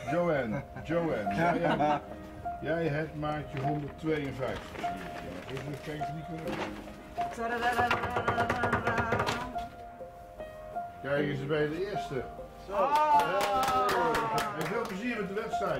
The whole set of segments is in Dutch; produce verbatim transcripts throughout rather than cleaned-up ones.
Joanne, Joanne, jij, jij hebt maatje honderdtweeënvijftig. Dus ik kijk eens niet kunnen. Kijk eens bij de eerste. Zo. En veel plezier met de wedstrijd.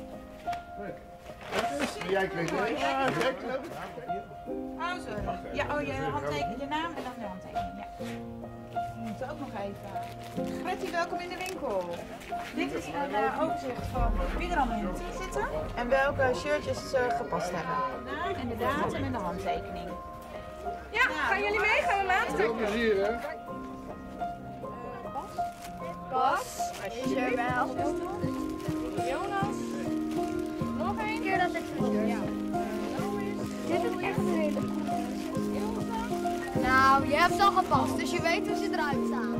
En jij kreeg de eerste. Ja, leuk. Oh, sorry. Ja, oh, je, handteken, je naam en dan de handtekening. Ja. We moeten ook nog even. Gretty, welkom in de winkel. Dit is een uh, overzicht van wie er allemaal in het team zitten en welke shirtjes ze gepast hebben. Naam en de datum en de handtekening. Ja, gaan jullie mee? Gaan we later? Veel plezier, hè? Bas, is er wel. Jonas. Nog één keer dat ik het ja. Dit is echt een hele coole. Nou, je hebt ze al gepast, dus je weet hoe ze eruit staan.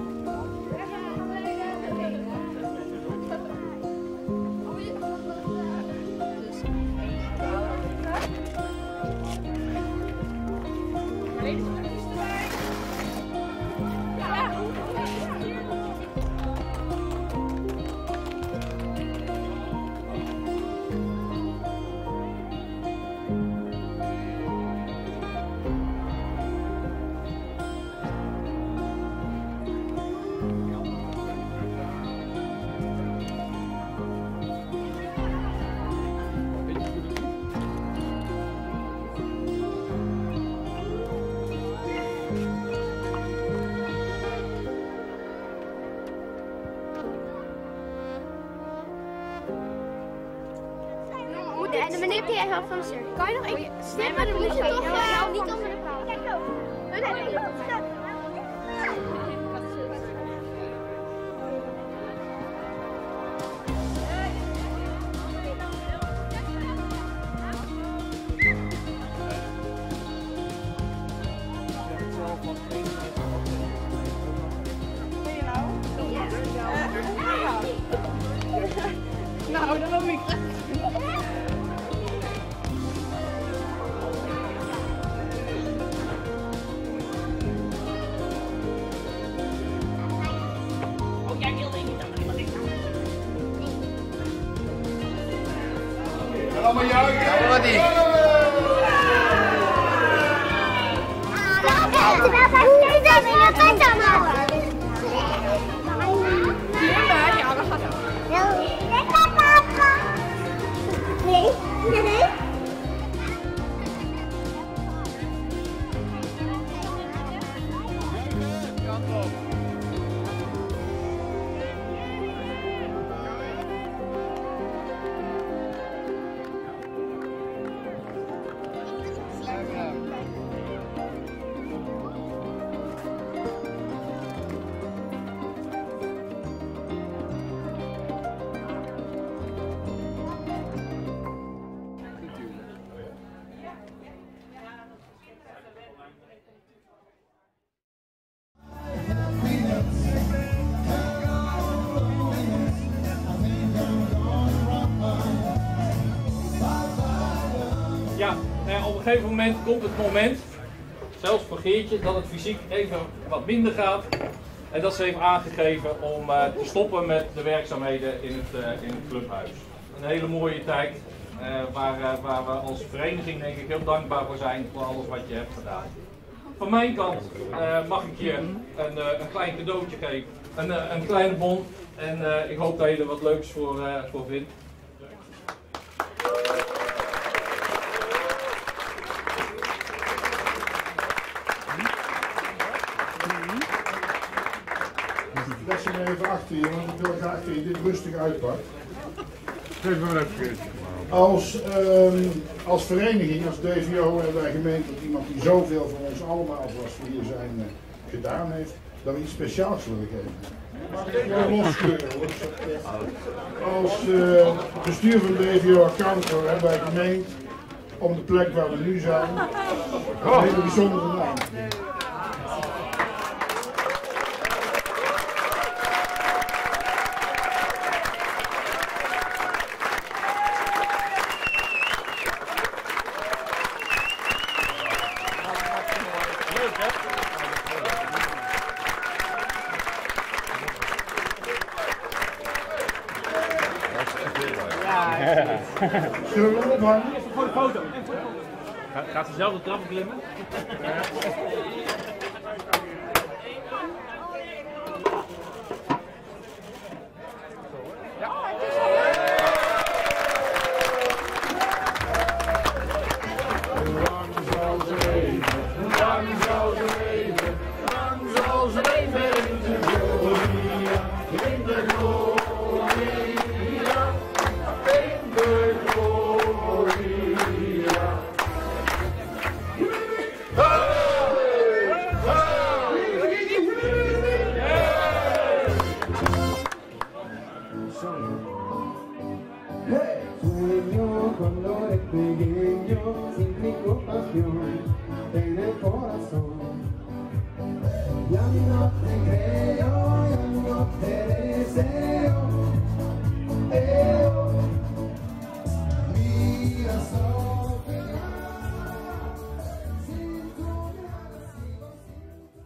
En de meneer die helft van de cirkel. Kan je nog even snel maar de moet je toch uh, niet onder de paal. Kijk ook. Nou, dat wil ik. Allemaal jou, ja, wat die? Ja, eh, op een gegeven moment komt het moment, zelfs voor Geertje, dat het fysiek even wat minder gaat. En dat ze heeft aangegeven om uh, te stoppen met de werkzaamheden in het, uh, in het clubhuis. Een hele mooie tijd uh, waar, uh, waar we als vereniging denk ik heel dankbaar voor zijn voor alles wat je hebt gedaan. Van mijn kant uh, mag ik je een, uh, een klein cadeautje geven, een, uh, een kleine bon. En uh, ik hoop dat je er wat leuks voor, uh, voor vindt. Leg ze maar even achter je, want ik wil graag dat je dit rustig uitpakt. Geef maar even. Als, um, als vereniging, als D V O hebben wij gemeend dat iemand die zoveel voor ons allemaal, zoals we hier zijn, uh, gedaan heeft, dat we iets speciaals willen geven. Mag ik gewoon losscheuren hoor. Als uh, bestuur van de D V O Accountor hebben wij gemeend om de plek waar we nu zijn, een hele bijzondere naam. Ja. Zullen we hem ophangen? Voor de foto. Ga, gaat ze zelf de trap klimmen? Cuando eres pequeño, sin preocupación en el corazón. Ya no te creo, ya no te deseo. Eh, mira Sofía, sin tu mirada sigo sin tu.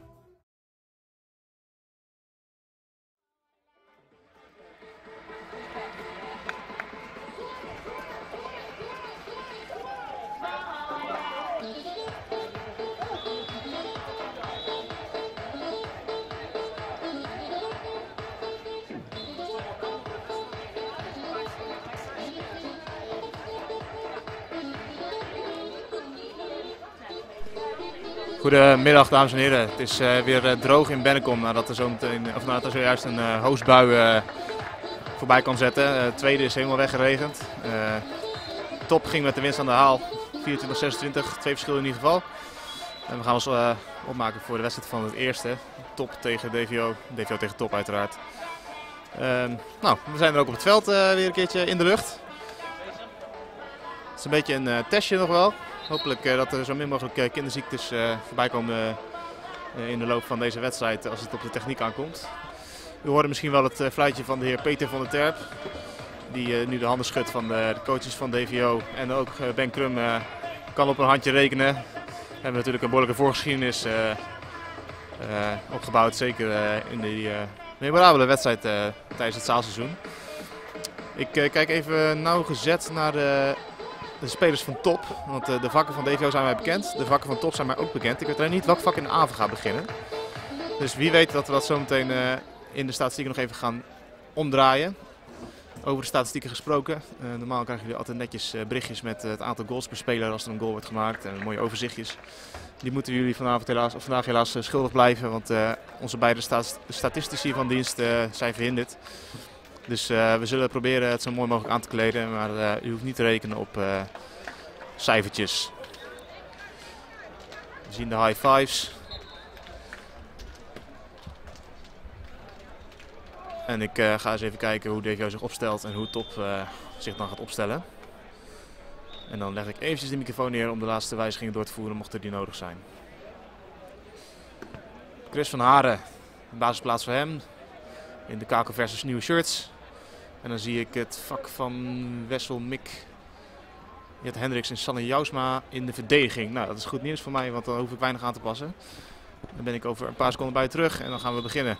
Goedemiddag dames en heren, het is uh, weer uh, droog in Bennekom nadat er, zo meteen, of nadat er zojuist een uh, hoosbui uh, voorbij kwam zetten. Uh, het tweede is helemaal weggeregend. Uh, top ging met de winst aan de haal, vierentwintig zesentwintig, twee verschillen in ieder geval. En we gaan ons uh, opmaken voor de wedstrijd van het eerste, top tegen D V O, D V O tegen top uiteraard. Uh, nou, we zijn er ook op het veld uh, weer een keertje in de lucht. Het is een beetje een uh, testje nog wel. Hopelijk uh, dat er zo min mogelijk uh, kinderziektes uh, voorbij komen uh, in de loop van deze wedstrijd als het op de techniek aankomt. U hoorde misschien wel het uh, fluitje van de heer Peter van der Terp, die uh, nu de handen schudt van de, de coaches van D V O. En ook uh, Ben Krum uh, kan op een handje rekenen. We hebben natuurlijk een behoorlijke voorgeschiedenis uh, uh, opgebouwd, zeker uh, in die uh, memorabele wedstrijd uh, tijdens het zaalseizoen. Ik uh, kijk even nauwgezet naar de De spelers van top, want de vakken van D V O zijn mij bekend, de vakken van top zijn mij ook bekend. Ik weet alleen niet welk vak in de avond gaat beginnen. Dus wie weet dat we dat zo meteen uh, in de statistieken nog even gaan omdraaien. Over de statistieken gesproken, uh, normaal krijgen jullie altijd netjes uh, berichtjes met uh, het aantal goals per speler als er een goal wordt gemaakt en mooie overzichtjes. Die moeten jullie vanavond helaas, of vandaag helaas uh, schuldig blijven, want uh, onze beide stat statistici van dienst uh, zijn verhinderd. Dus uh, we zullen proberen het zo mooi mogelijk aan te kleden, maar uh, u hoeft niet te rekenen op uh, cijfertjes. We zien de high fives. En ik uh, ga eens even kijken hoe D V O zich opstelt en hoe top uh, zich dan gaat opstellen. En dan leg ik eventjes de microfoon neer om de laatste wijzigingen door te voeren, mochten die nodig zijn. Chris van Haren, basisplaats voor hem. In de Kakel versus nieuwe shirts. En dan zie ik het vak van Wessel Mik, Jet Hendricks en Sanne Jousma in de verdediging. Nou, dat is goed nieuws voor mij, want dan hoef ik weinig aan te passen. Dan ben ik over een paar seconden bij terug en dan gaan we beginnen.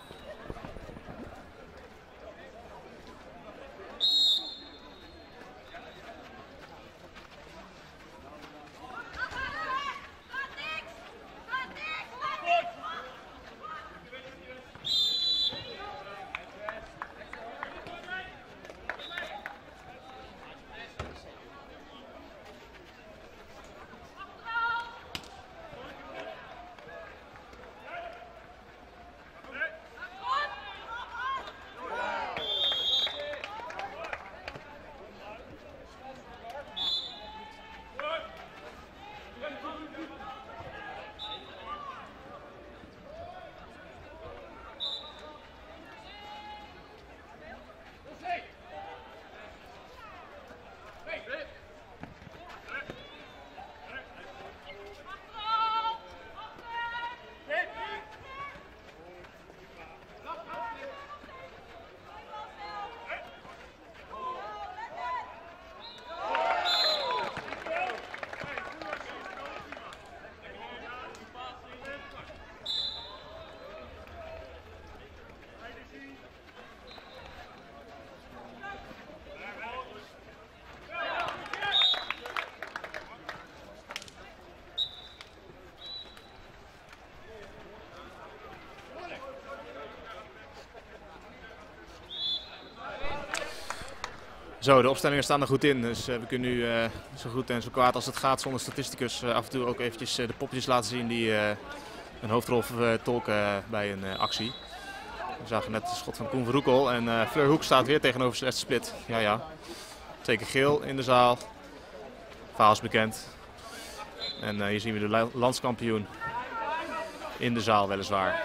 Zo, de opstellingen staan er goed in, dus uh, we kunnen nu uh, zo goed en zo kwaad als het gaat zonder statisticus uh, af en toe ook eventjes uh, de popjes laten zien die uh, een hoofdrol vertolken uh, bij een uh, actie. We zagen net het schot van Koen Verhoekel en uh, Fleur Hoek staat weer tegenover Celeste Split. Ja, ja. Twee keer geel in de zaal. Verhaal is bekend. En uh, hier zien we de landskampioen in de zaal weliswaar.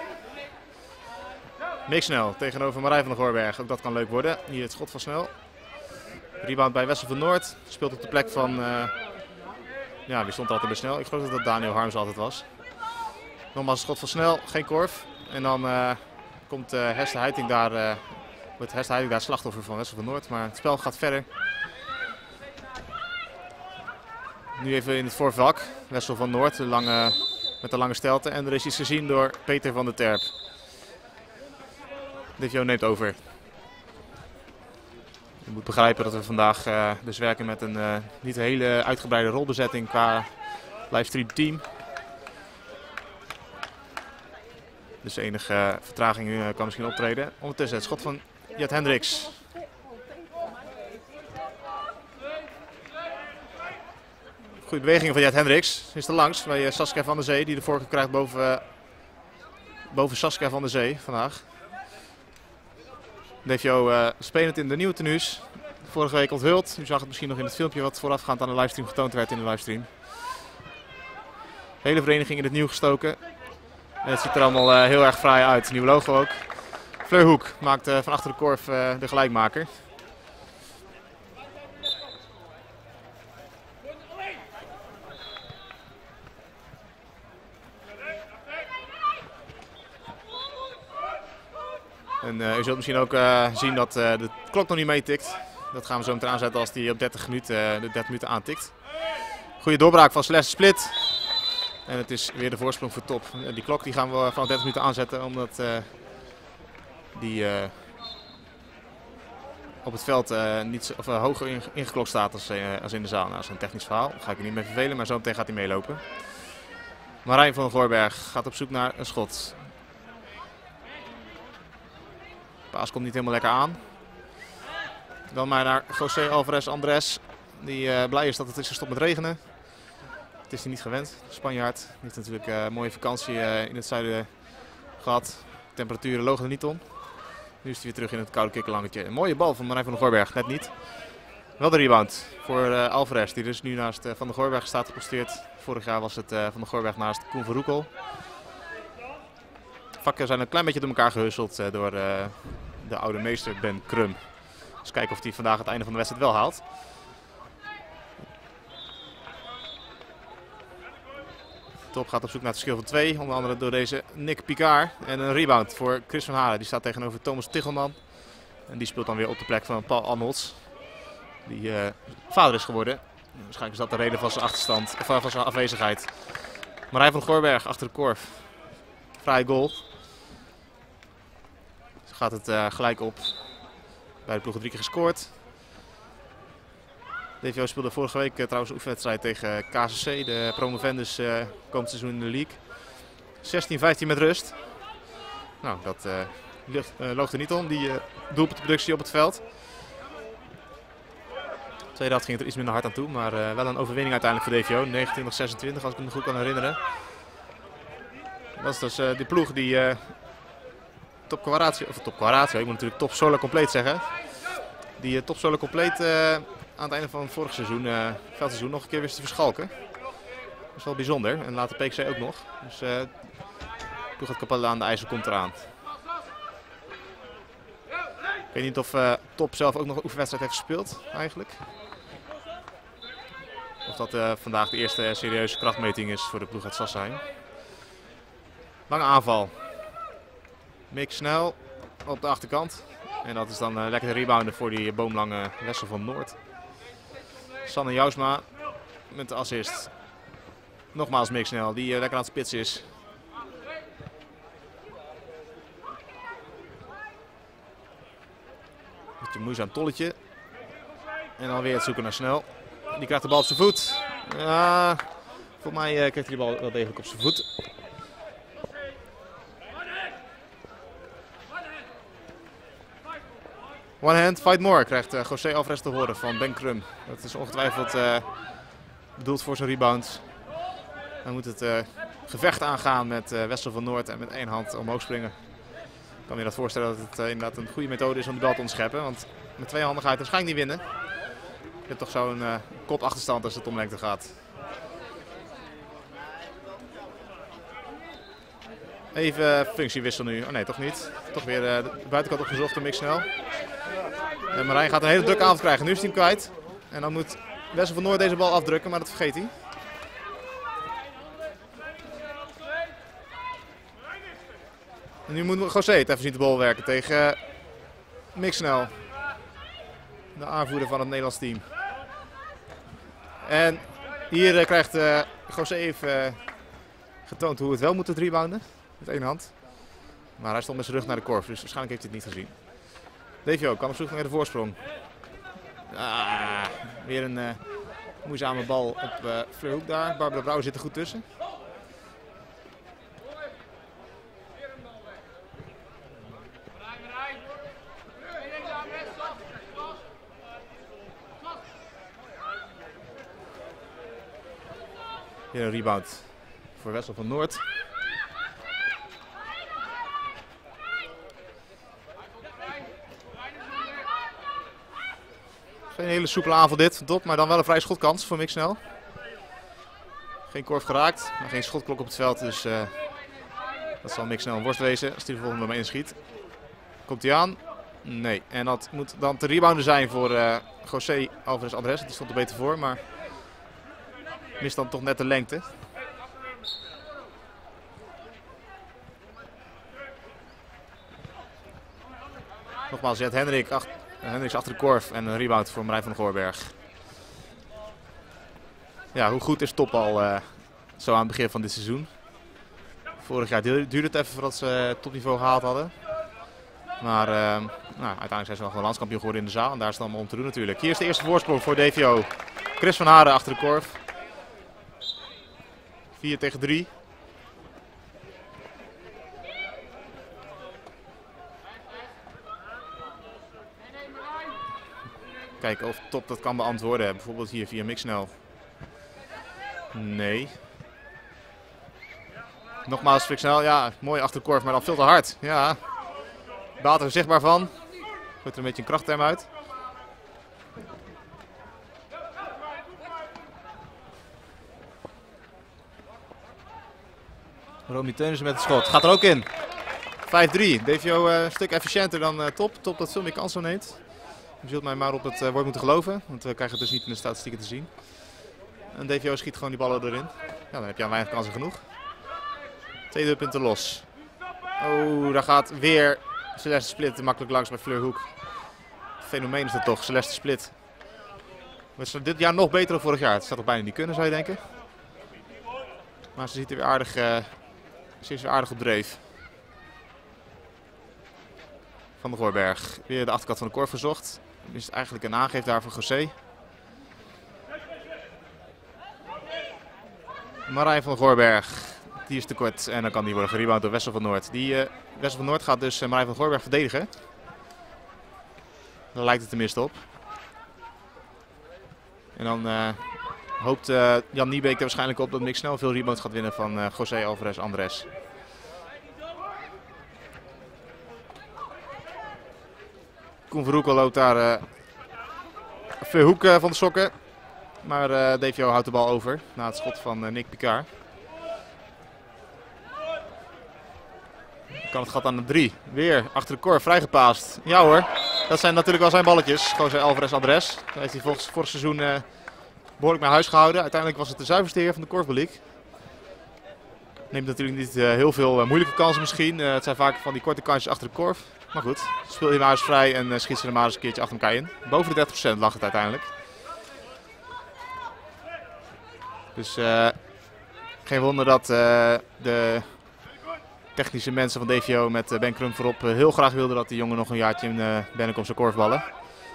Mick Snel tegenover Marijn van der Goorberg. Ook dat kan leuk worden. Hier het schot van Snel. Rebound bij Wessel van Noord. Speelt op de plek van... Uh, ja, wie stond altijd bij Snel? Ik geloof dat dat Daniel Harms altijd was. Nogmaals een schot van Snel. Geen korf. En dan uh, komt uh, Hester Heiting daar... Uh, wordt Hester Heiting daar slachtoffer van Wessel van Noord. Maar het spel gaat verder. Nu even in het voorvak. Wessel van Noord de lange, met de lange stelte. En er is iets gezien door Peter van der Terp. Divio neemt over. Je moet begrijpen dat we vandaag uh, dus werken met een uh, niet hele uitgebreide rolbezetting qua livestream team. Dus enige uh, vertraging uh, kan misschien optreden. Ondertussen het schot van Jet Hendricks. Goede bewegingen van Jet Hendricks. Is er langs bij uh, Saskia van der Zee die de voorkeur krijgt boven, uh, boven Saskia van der Zee vandaag. D V O uh, spelend in de nieuwe tenues. Vorige week onthuld. U zag het misschien nog in het filmpje wat voorafgaand aan de livestream getoond werd in de livestream. Hele vereniging in het nieuw gestoken. En het ziet er allemaal uh, heel erg fraai uit. Nieuw logo ook. Fleur Hoek maakt uh, van achter de korf uh, de gelijkmaker. En uh, u zult misschien ook uh, zien dat uh, de klok nog niet meetikt. Dat gaan we zo meteen aanzetten als die op dertig minuten, uh, de dertig minuten aantikt. Goede doorbraak van Celeste Split. En het is weer de voorsprong voor Top. Uh, die klok die gaan we van dertig minuten aanzetten omdat uh, die uh, op het veld uh, niet, of, uh, hoger ingeklokt staat als, uh, als in de zaal. Nou, dat is een technisch verhaal. Daar ga ik er niet mee vervelen, maar zo meteen gaat hij meelopen. Marijn van der Goorberg gaat op zoek naar een schot. Paas komt niet helemaal lekker aan. Dan maar naar José Alvarez Andres. Die uh, blij is dat het is gestopt met regenen. Het is hij niet gewend. De Spanjaard die heeft natuurlijk uh, een mooie vakantie uh, in het zuiden gehad. De temperaturen logen er niet om. Nu is hij weer terug in het koude kikkerlangetje. Een mooie bal van Marijn van der Goorberg. Net niet. Wel de rebound voor uh, Alvarez. Die dus nu naast uh, Van der Goorberg staat geposteerd. Vorig jaar was het uh, Van der Goorberg naast Koen Verhoekel. Vakken zijn een klein beetje door elkaar gehusseld uh, door uh, de oude meester Ben Krum. Dus kijken of hij vandaag het einde van de wedstrijd wel haalt. Top gaat op zoek naar het verschil van twee. Onder andere door deze Nick Picard. En een rebound voor Chris van Haren. Die staat tegenover Thomas Tichelman. En die speelt dan weer op de plek van Paul Arnolds. Die uh, vader is geworden. Waarschijnlijk is dat de reden van zijn achterstand, of van zijn afwezigheid. Marijn van der Goorberg achter de korf. Vrije goal. Dus gaat het uh, gelijk op. Bij de ploegen drie keer gescoord. D V O speelde vorige week uh, trouwens een oefenwedstrijd tegen K C C, de promovendus uh, komend seizoen in de league. zestien vijftien met rust. Nou, dat uh, lucht, uh, loog er niet om, die uh, doelpuntenproductie op het veld. De tweede helft ging het er iets minder hard aan toe, maar uh, wel een overwinning uiteindelijk voor D V O. negenentwintig zesentwintig als ik me goed kan herinneren. Dat is dus uh, die ploeg die uh, top Quaratio, of top Quaratio, ik moet natuurlijk top Solar compleet zeggen. Die uh, top Solar compleet uh, aan het einde van het vorige seizoen, uh, veldseizoen, nog een keer wist te verschalken. Dat is wel bijzonder. En later P K C ook nog. Dus uh, ploeg het Capelle aan de IJssel komt eraan. Ik weet niet of uh, Top zelf ook nog een oefenwedstrijd heeft gespeeld eigenlijk. Of dat uh, vandaag de eerste serieuze krachtmeting is voor de ploeg uit Sassheim. Lange aanval. Mick snel op de achterkant. En dat is dan uh, lekker de rebounden voor die boomlange Wessel van Noord. Sanne Jousma met de assist. Nogmaals Mick snel, die uh, lekker aan het spitsen is. Beetje moeizaam tolletje. En dan weer het zoeken naar Snel. Die krijgt de bal op zijn voet. Ja, volgens mij uh, krijgt hij de bal wel degelijk op zijn voet. One hand, fight more, krijgt uh, José Alvarez te horen van Ben Krum. Dat is ongetwijfeld uh, bedoeld voor zijn rebounds. Dan moet het uh, gevecht aangaan met uh, Wessel van Noord en met één hand omhoog springen. Ik kan me dat voorstellen dat het uh, inderdaad een goede methode is om de bal te ontscheppen. Want met twee handen ga je het waarschijnlijk niet winnen. Je hebt toch zo'n uh, kopachterstand als het om lengte gaat. Even functiewissel nu. Oh nee, toch niet. Toch weer uh, de buitenkant opgezocht door Mick Snel. En Marijn gaat een hele drukke avond krijgen. Nu is hij hem kwijt. En dan moet Wessel van Noord deze bal afdrukken, maar dat vergeet hij. En nu moet José het even zien te bal werken tegen uh, Mick Snel. De aanvoerder van het Nederlands team. En hier uh, krijgt uh, José even uh, getoond hoe het wel moet rebounden. Met één hand. Maar hij stond met zijn rug naar de korf, dus waarschijnlijk heeft hij het niet gezien. Devio kan op zoek naar de voorsprong. Ah, weer een uh, moeizame bal op uh, Fleur Hoek daar. Barbara Brouwer zit er goed tussen. Hier een rebound voor Wessel van Noord. Geen hele soepele aanval dit van Top, maar dan wel een vrije schotkans voor Mick Snel. Geen korf geraakt, maar geen schotklok op het veld, dus uh, dat zal Mick Snel een worst wezen als hij de volgende maar inschiet. Komt hij aan? Nee. En dat moet dan te rebounden zijn voor uh, José Alvarez Andres, die stond er beter voor, maar mist dan toch net de lengte. Nogmaals, zet Hendrik ach Hendriks achter de korf en een rebound voor Marijn van Goorberg. Ja, hoe goed is Top al uh, zo aan het begin van dit seizoen? Vorig jaar duurde het even voordat ze topniveau gehaald hadden. Maar uh, nou, uiteindelijk zijn ze wel gewoon landskampioen geworden in de zaal. En daar is het allemaal om te doen natuurlijk. Hier is de eerste voorsprong voor D V O. Chris van Haren achter de korf. vier tegen drie. Kijken of Top dat kan beantwoorden. Bijvoorbeeld hier via Mick Snel. Nee. Nogmaals Mick Snel. Ja, mooi achter de korf, maar dan veel te hard. Ja. Baat er zichtbaar van. Gooit er een beetje een krachtterm uit. Romy Teunissen met het schot. Gaat er ook in. vijf drie. D V O uh, een stuk efficiënter dan uh, Top. Top dat veel meer kansen neemt. Je zult mij maar op het uh, woord moeten geloven. Want we krijgen het dus niet in de statistieken te zien. En D V O schiet gewoon die ballen erin. Ja, dan heb je aan weinig kansen genoeg. Tweede punten los. Oh, daar gaat weer Celeste Split te makkelijk langs bij Fleur Hoek. Fenomeen is dat toch, Celeste Split. Het is dit jaar nog beter dan vorig jaar. Het zou toch bijna niet kunnen, zou je denken. Maar ze ziet er weer aardig, uh, ze is weer aardig op dreef. Van de Goorberg. Weer de achterkant van de korf gezocht. Nu is het eigenlijk een aangeef daar voor José. Marijn van Goorberg. Die is te kort en dan kan die worden gerebound door Wessel van Noord. Die, uh, Wessel van Noord gaat dus uh, Marijn van Goorberg verdedigen. Daar lijkt het tenminste op. En dan uh, hoopt uh, Jan Niebeek er waarschijnlijk op dat Mick Snel veel rebounds gaat winnen van uh, José Alvarez Andres. Koen Verhoekel loopt daar uh, Fleur Hoek uh, van de sokken. Maar uh, D V O houdt de bal over na het schot van uh, Nick Picard. Kan het gat aan de drie. Weer achter de korf, vrijgepaast. Ja hoor, dat zijn natuurlijk wel zijn balletjes. José Alvarez Andres. Daar heeft hij volgens vorig seizoen uh, behoorlijk naar huis gehouden. Uiteindelijk was het de zuiverste heer van de korfbaliek. Neemt natuurlijk niet uh, heel veel uh, moeilijke kansen misschien. Uh, het zijn vaak van die korte kansjes achter de korf. Maar goed, speel je maar eens vrij en uh, schiet ze er maar eens een keertje achter elkaar in. Boven de dertig procent lag het uiteindelijk. Dus uh, geen wonder dat uh, de technische mensen van D V O met uh, Ben Krum voorop uh, heel graag wilden dat die jongen nog een jaartje in uh, Bennekom zou korfballen.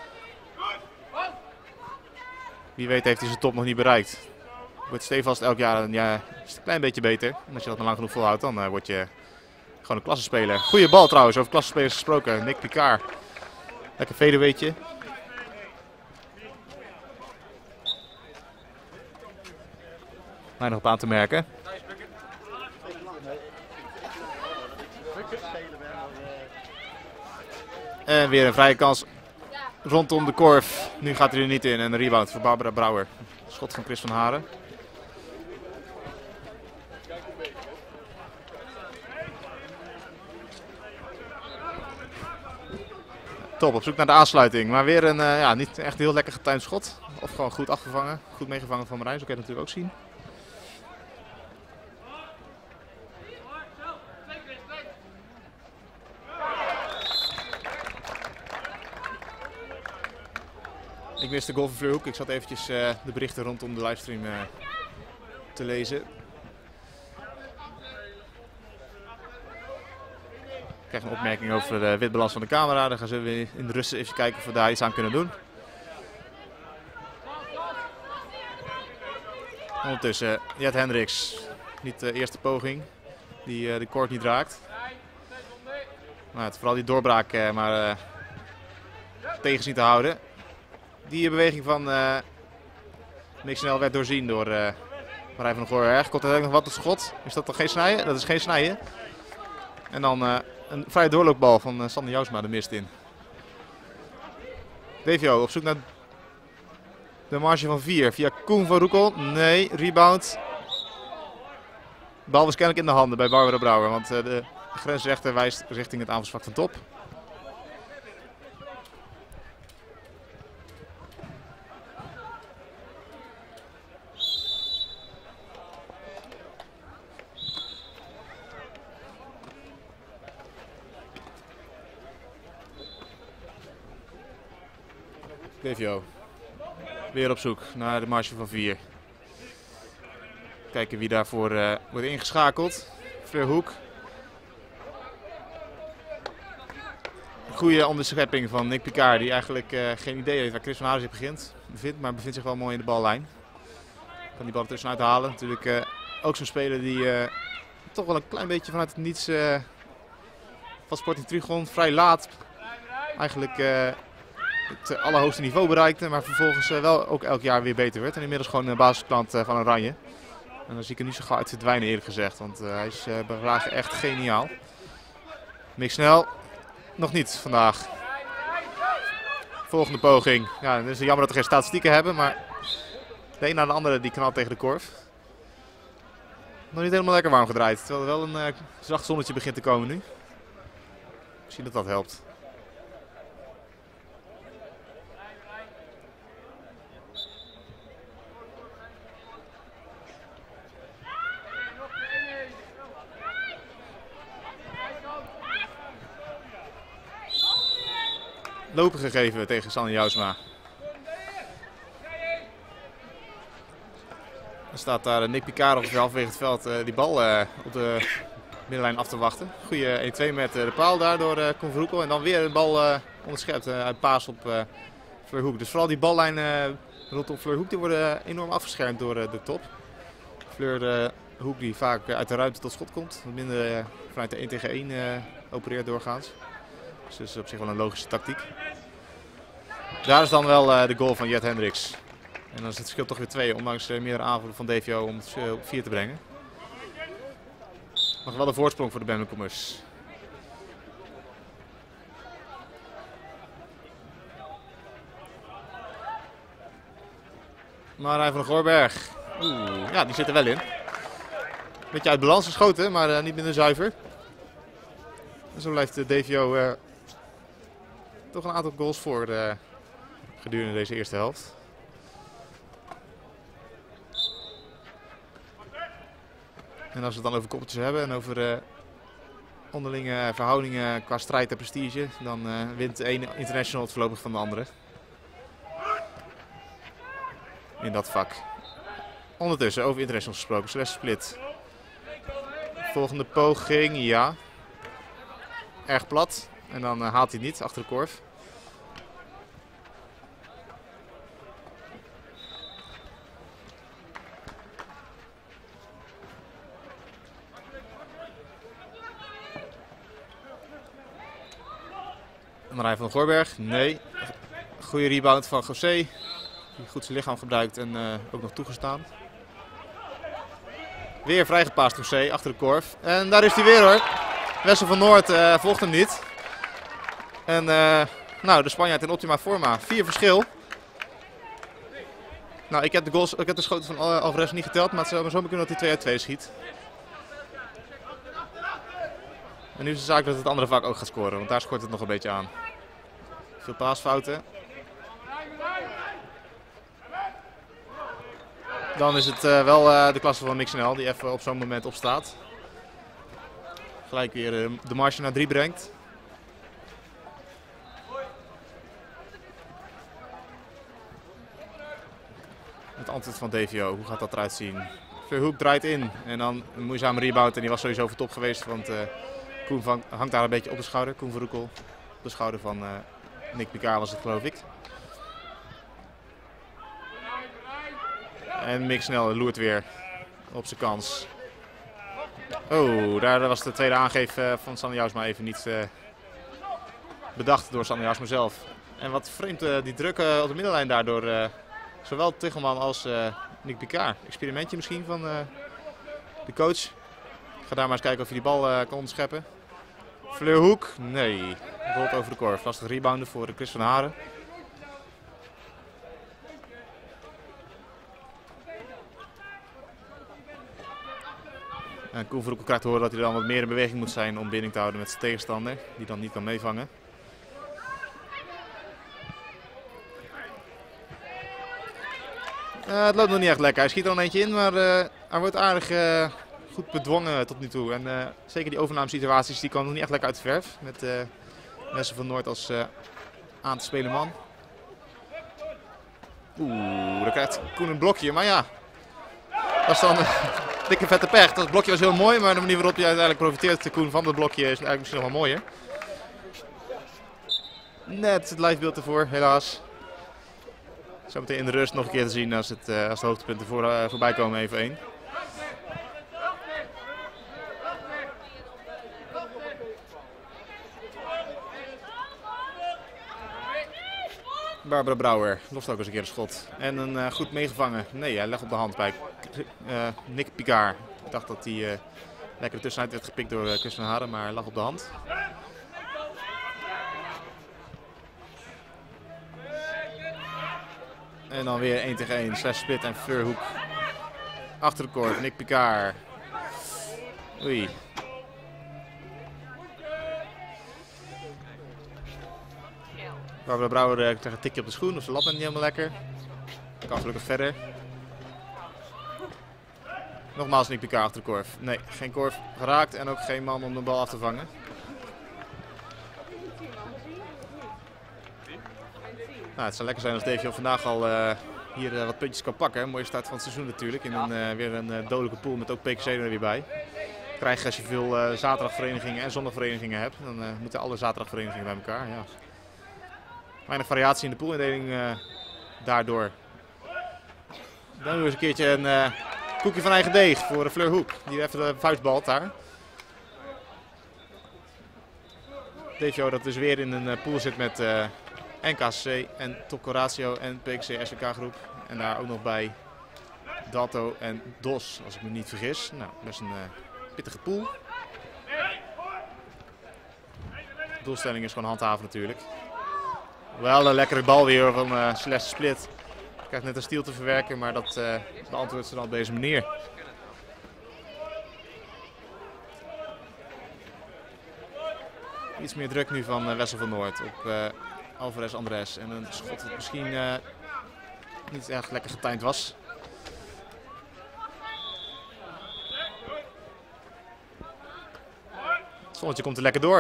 Wie weet heeft hij zijn top nog niet bereikt. Wordt stevast elk jaar een, ja, een klein beetje beter. En als je dat maar lang genoeg volhoudt, dan uh, word je gewoon een klassenspeler. Goeie bal trouwens, over klassenspelers gesproken. Nick Picard. Lekker fadeawaytje. Weinig op aan te merken. En weer een vrije kans rondom de korf. Nu gaat hij er niet in en een rebound voor Barbara Brouwer. Schot van Chris van Haren. Top, op zoek naar de aansluiting. Maar weer een uh, ja, niet echt heel lekker getimed schot. Of gewoon goed afgevangen. Goed meegevangen van Marijn, zo kan je het natuurlijk ook zien. Ik wist de goal van Fleur Hoek. Ik zat eventjes uh, de berichten rondom de livestream uh, te lezen. Ik krijg een opmerking over de witbalans van de camera. Dan gaan ze weer in de rust even kijken of we daar iets aan kunnen doen. Ondertussen Jet Hendricks. Niet de eerste poging die uh, de koord niet raakt. Maar het, vooral die doorbraak uh, maar uh, tegen zien te houden. Die beweging van uh, Nick Snel werd doorzien door uh, Marijn van der Gooijerg. Komt er nog wat op schot? Is dat toch geen snijden? Dat is geen snijden. En dan uh, een vrije doorloopbal van uh, Sander Jousma de mist in. D V O op zoek naar de marge van vier via Koen van Roekel. Nee, rebound. De bal was kennelijk in de handen bij Barbara Brouwer. Want uh, de grensrechter wijst richting het aanvalsvak van Top. D V O. Weer op zoek naar de marge van vier. Kijken wie daarvoor uh, wordt ingeschakeld. Fleur Hoek. Goede onderschepping van Nick Picard, die eigenlijk uh, geen idee heeft waar Chris van Haren zich begint, bevindt, maar bevindt zich wel mooi in de ballijn. Kan die bal er tussenuit halen. Natuurlijk uh, ook zo'n speler die uh, toch wel een klein beetje vanuit het niets uh, van Sporting Trigon vrij laat eigenlijk uh, het allerhoogste niveau bereikte, maar vervolgens uh, wel ook elk jaar weer beter werd. En inmiddels gewoon een basisklant uh, van Oranje. En dan zie ik er niet zo gauw uit verdwijnen eerlijk gezegd, want uh, hij is uh, bij vragen echt geniaal. Mick Snel, nog niet vandaag. Volgende poging. Ja, het is jammer dat we geen statistieken hebben, maar de een na de andere die knalt tegen de korf. Nog niet helemaal lekker warm gedraaid, terwijl er wel een uh, zacht zonnetje begint te komen nu. Misschien dat dat helpt. Lopen gegeven tegen Sander Jousma. Dan staat daar Nick Picard ongeveer halverwege het veld uh, die bal uh, op de middenlijn af te wachten. Goeie één twee met uh, de paal daar door uh, Koen Verhoekel. En dan weer de bal uh, onderschept uh, uit paas op uh, Fleur Hoek. Dus vooral die ballijn uh, rondom Fleur Hoek die worden uh, enorm afgeschermd door uh, de top. Fleur uh, Hoek die vaak uh, uit de ruimte tot schot komt. Wat minder uh, vanuit de één tegen één uh, opereert doorgaans. Dus dat is op zich wel een logische tactiek. Daar is dan wel uh, de goal van Jet Hendricks. En dan is het verschil toch weer twee, ondanks uh, meerdere aanvallen van D V O om het uh, op vier te brengen. Nog wel een voorsprong voor de Bennekommers. Marijn van der Gooijerg. Oeh, ja, die zit er wel in. Beetje uit balans geschoten, maar uh, niet minder zuiver. En zo blijft de D V O uh, toch een aantal goals voor uh, gedurende deze eerste helft. En als we het dan over koppeltjes hebben en over uh, onderlinge verhoudingen qua strijd en prestige, dan uh, wint de ene international het voorlopig van de andere. In dat vak. Ondertussen, over internationals gesproken, Celeste Split. Volgende poging, ja. Erg plat. En dan uh, haalt hij niet achter de korf. Marijn van den Goorberg. Nee. Goede rebound van José. Die goed zijn lichaam gebruikt en uh, ook nog toegestaan. Weer vrijgepaast José achter de korf. En daar is hij weer hoor. Wessel van Noord uh, volgt hem niet. En uh, nou, de Spanjaard in optima forma. Vier verschil. Nou, ik heb de, goals, ik heb de schoten van Alvarez niet geteld, maar het zou maar zo kunnen dat hij twee uit twee schiet. En nu is de zaak dat het andere vak ook gaat scoren, want daar scoort het nog een beetje aan. Veel paasfouten. Dan is het uh, wel uh, de klasse van Mixnel die even op zo'n moment opstaat. Gelijk weer uh, de marge naar drie brengt. Het antwoord van D V O, hoe gaat dat eruit zien? Verhoek draait in en dan een moeizame rebound en die was sowieso voor top geweest, want uh, Koen van, hangt daar een beetje op de schouder. Koen Verhoekel op de schouder van uh, Nick Picard was het geloof ik. En Mixnel loert weer op zijn kans. Oh, daar was de tweede aangeef uh, van Sanne Jousma even niet uh, bedacht door Sanne Jousma zelf. En wat vreemd uh, die druk uh, op de middenlijn daardoor. Uh, Zowel Tichelman als uh, Nick Picard. Experimentje misschien van uh, de coach. Ik ga daar maar eens kijken of hij die bal uh, kan onderscheppen. Fleurhoek, nee. Rolt over de korf. Lastig rebounden voor Chris van Haren. En Koen Verhoek krijgt te horen dat hij dan wat meer in beweging moet zijn om binding te houden met zijn tegenstander. Die dan niet kan meevangen. Uh, het loopt nog niet echt lekker. Hij schiet er al eentje in, maar uh, hij wordt aardig uh, goed bedwongen tot nu toe. En uh, zeker die overnamesituaties die komen nog niet echt lekker uit de verf. Met uh, Wessel van Noord als uh, aan te spelen man. Oeh, daar krijgt Koen een blokje. Maar ja, dat is dan uh, dikke vette pech. Dat blokje was heel mooi, maar de manier waarop hij uiteindelijk profiteert, Koen, van dat blokje is eigenlijk misschien nog wel mooier. Net het livebeeld ervoor, helaas. Zometeen in de rust nog een keer te zien als, het, uh, als de hoogtepunten voor, uh, voorbij komen, even één. Barbara Brouwer lost ook eens een keer een schot. En een uh, goed meegevangen. Nee, hij legt op de hand bij uh, Nick Picard. Ik dacht dat hij uh, lekker tussenuit werd gepikt door uh, Chris van Haren, maar hij lag op de hand. En dan weer één tegen één, slash split en Fleurhoek. Achter de korf, Nick Picard. Oei. Barbara Brouwer uh, krijgt een tikje op de schoen, of ze lat bent niet helemaal lekker. Kan gelukkig verder. Nogmaals Nick Picard achter de korf. Nee, geen korf geraakt en ook geen man om de bal af te vangen. Nou, het zou lekker zijn als D V O vandaag al uh, hier uh, wat puntjes kan pakken. Een mooie start van het seizoen natuurlijk. In een, uh, weer een uh, dodelijke pool met ook P K C er weer bij. Krijg je als je veel uh, zaterdagverenigingen en zondagverenigingen hebt. Dan uh, moeten alle zaterdagverenigingen bij elkaar. Ja. Weinig variatie in de poolindeling uh, daardoor. Dan doen we eens een keertje een uh, koekje van eigen deeg voor uh, Fleurhoek. Die even de vuistbalt daar. D V O dat dus weer in een uh, pool zit met... Uh, N K C en Topco Ratio en P K C S W K groep. En daar ook nog bij Dato en D O S, als ik me niet vergis. Nou, best een uh, pittige pool. De doelstelling is gewoon handhaven natuurlijk. Wel een lekkere bal weer van uh, Celeste Split. Krijgt net een steal te verwerken, maar dat uh, beantwoordt ze dan op deze manier. Iets meer druk nu van uh, Wessel van Noord op uh, Alvarez Andres. En een schot dat misschien uh, niet echt lekker getimed was. Het zonnetje komt er lekker door.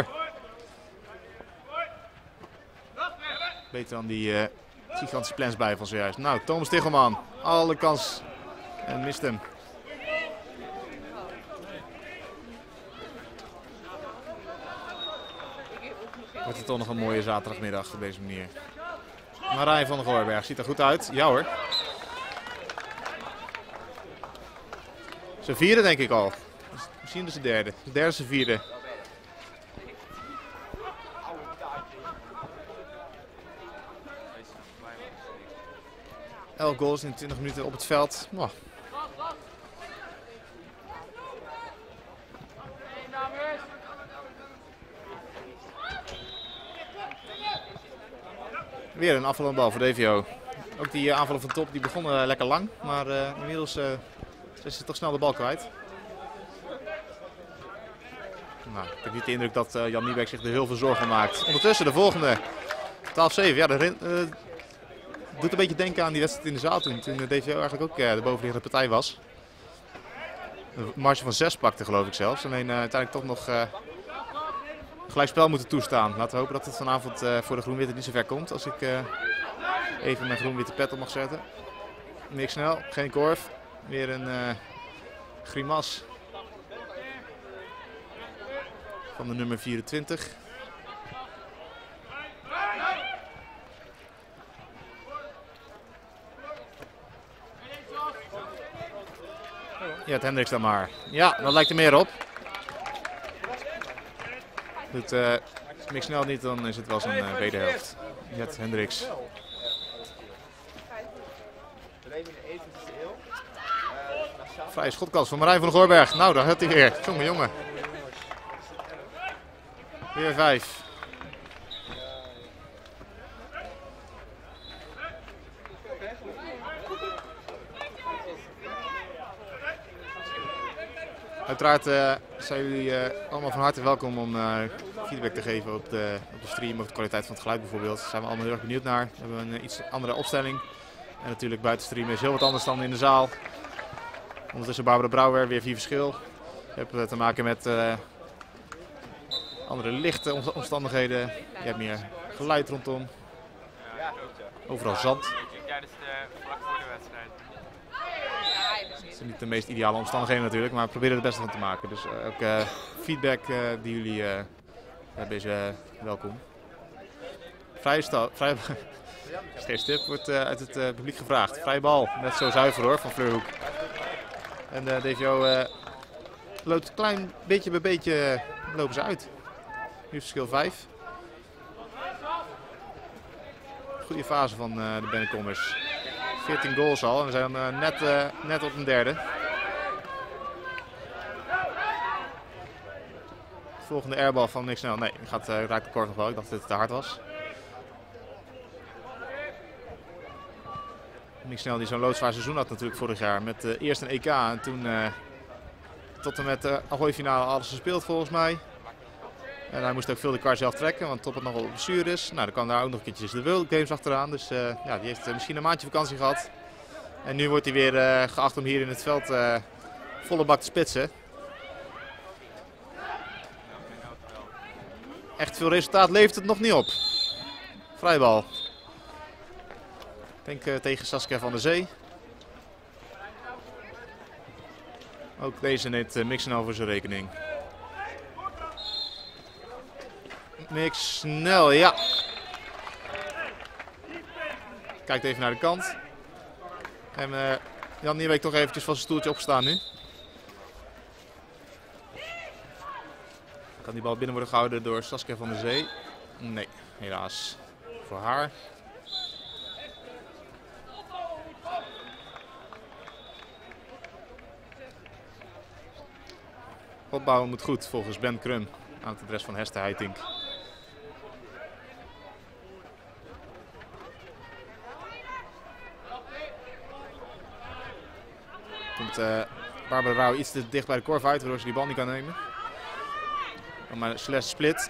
Beter dan die uh, gigantische plans bij van zojuist. Nou, Thomas Tichelman. Alle kans. En mist hem. Wordt het toch nog een mooie zaterdagmiddag op deze manier. Marijn van den Goorberg ziet er goed uit. Ja hoor. Zijn vierde denk ik al. Misschien dus de derde. De derde is de vierde. elf goals in twintig minuten op het veld. Oh. Weer een afvallende bal voor D V O. Ook die uh, aanvallen van top die begonnen uh, lekker lang, maar uh, inmiddels uh, is ze toch snel de bal kwijt. Nou, ik heb niet de indruk dat uh, Jan Niebeek zich er heel veel zorgen maakt. Ondertussen de volgende, twaalf zeven. Ja, de, uh, doet een beetje denken aan die wedstrijd in de zaal toen, toen de D V O eigenlijk ook uh, de bovenliggende partij was. Een marge van zes pakte geloof ik zelfs. Alleen uh, uiteindelijk toch nog uh, gelijkspel moeten toestaan. Laten we hopen dat het vanavond uh, voor de groen-witte niet zo ver komt. Als ik uh, even mijn groen-witte pet op mag zetten. Niks snel, geen korf. Weer een uh, grimas van de nummer vierentwintig. Ja, het Hendricks dan maar. Ja, dat lijkt er meer op. Doet uh, Mick snel niet, dan is het wel zijn uh, wederhelft. Jet Hendricks. Vrije schotkans van Marijn van der Goorberg. Nou, daar gaat hij weer. Jongen, jongen. Weer vijf. Uiteraard uh, zijn jullie uh, allemaal van harte welkom om uh, feedback te geven op de, op de stream, over de kwaliteit van het geluid bijvoorbeeld. Daar zijn we allemaal heel erg benieuwd naar. We hebben een uh, iets andere opstelling. En natuurlijk buiten streamen is heel wat anders dan in de zaal. Ondertussen Barbara Brouwer, weer vier verschil. Je hebt uh, te maken met uh, andere lichte omstandigheden. Je hebt meer geluid rondom. Overal zand. Tijdens de vlak voor de wedstrijd. Het zijn niet de meest ideale omstandigheden natuurlijk, maar we proberen er het beste van te maken. Dus uh, ook uh, feedback uh, die jullie uh, hebben is uh, welkom. Vrije stal, vrije geen stip wordt uh, uit het uh, publiek gevraagd. Vrije bal, net zo zuiver hoor, van Fleurhoek. En de uh, D V O uh, loopt klein beetje bij beetje uh, lopen ze uit. Nu verschil vijf. Goede fase van uh, de Bennekommers. veertien goals al en we zijn uh, net, uh, net op een derde. Volgende airbal van niks snel. Nee, gaat, uh, raakt de korf nog wel. Ik dacht dat het te hard was. Niks snel die zo'n loodzwaar seizoen had natuurlijk vorig jaar. Met uh, eerst een E K en toen uh, tot en met de Ahoy-finale alles gespeeld volgens mij. En hij moest ook veel de kar zelf trekken, want Top het nogal op blessure is. Nou, dan kwam daar ook nog een keertje de World Games achteraan. Dus uh, ja, die heeft uh, misschien een maandje vakantie gehad. En nu wordt hij weer uh, geacht om hier in het veld uh, volle bak te spitsen. Echt veel resultaat levert het nog niet op. Vrijbal. Ik denk uh, tegen Saskia van der Zee. Ook deze neemt uh, Mick snel voor zijn rekening. Mick snel, ja. Kijkt even naar de kant. En uh, Jan Niebeek toch eventjes van zijn stoeltje opgestaan nu. Kan die bal binnen worden gehouden door Saskia van der Zee? Nee, helaas. Voor haar. Opbouwen moet goed volgens Ben Krum aan het adres van Hester Heitink. Komt uh, Barbara Rauw iets te dicht bij de korf uit, waardoor ze die bal niet kan nemen. Maar Celeste split.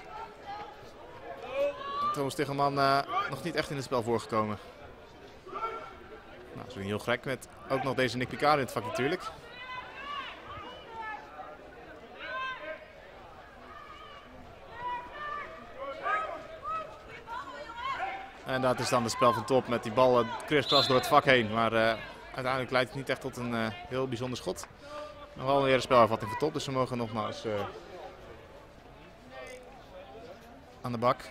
Thomas Tichelman uh, nog niet echt in het spel voorgekomen. Nou, dat is heel gek met ook nog deze Nick Picard in het vak natuurlijk. En dat is dan het spel van Top met die bal kriskras door het vak heen. Maar uh, uiteindelijk leidt het niet echt tot een uh, heel bijzonder schot. Nog wel weer een spelervatting van Top, dus we mogen nogmaals uh, aan de bak.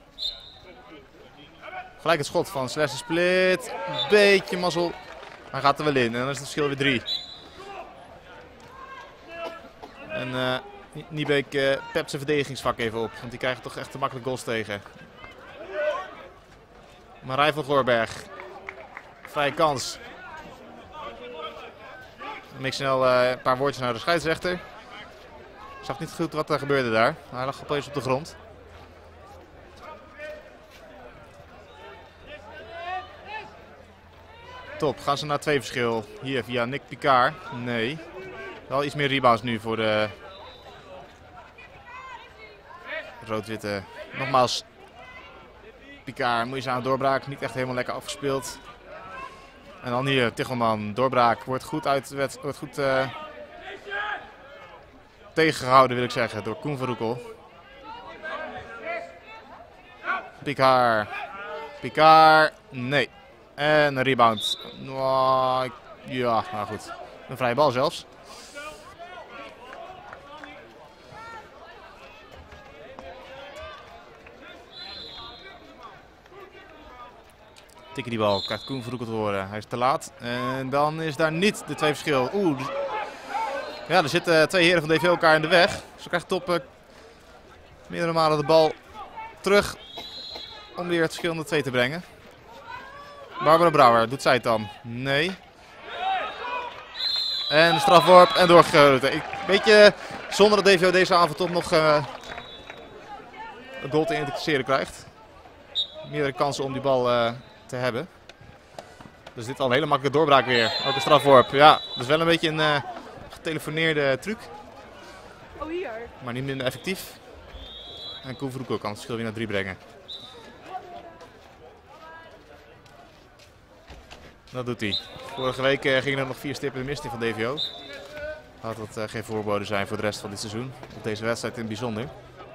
Gelijk het schot van Celeste Split. Beetje mazzel. Hij gaat er wel in en dan is het verschil weer drie. En uh, Niebeek uh, pept zijn verdedigingsvak even op, want die krijgt toch echt te makkelijk goals tegen. Marijn van Goorberg Vrije kans. Dan ik snel uh, een paar woordjes naar de scheidsrechter. Ik zag niet goed wat er gebeurde daar. Hij lag opeens op de grond. Top, gaan ze naar twee verschil. Hier via Nick Picard. Nee. Wel iets meer rebounds nu voor de rood-witte. Nogmaals, Picard, moeizame doorbraak. Niet echt helemaal lekker afgespeeld. En dan hier, Tichelman, doorbraak. Wordt goed, uit, wordt goed uh, tegengehouden, wil ik zeggen, door Koen van Roekel. Picard. Picard, nee. En een rebound. Oh, ja, nou goed. Een vrije bal zelfs. Tikken die bal, krijgt Koen Verhoeken te horen. Hij is te laat. En dan is daar niet de twee verschil. Oeh. Ja, er zitten twee heren van D V O elkaar in de weg. Zo krijgt Top uh, meerdere malen de bal terug. Om weer het verschil naar twee te brengen. Barbara Brouwer, doet zij het dan? Nee. En strafworp en doorgegoten. Een beetje zonder dat D V O deze avond toch nog uh, een goal te interesseren krijgt. Meerdere kansen om die bal uh, te hebben. Dus dit al een hele makkelijke doorbraak weer. Ook een strafworp. Ja, dat is wel een beetje een uh, getelefoneerde truc. Oh, hier. Maar niet minder effectief. En Koen Vroeko kan het verschil weer naar drie brengen. Dat doet hij. Vorige week uh, gingen er nog vier stippen de mist in van D V O. Had dat uh, geen voorbode zijn voor de rest van dit seizoen. Op deze wedstrijd in het bijzonder.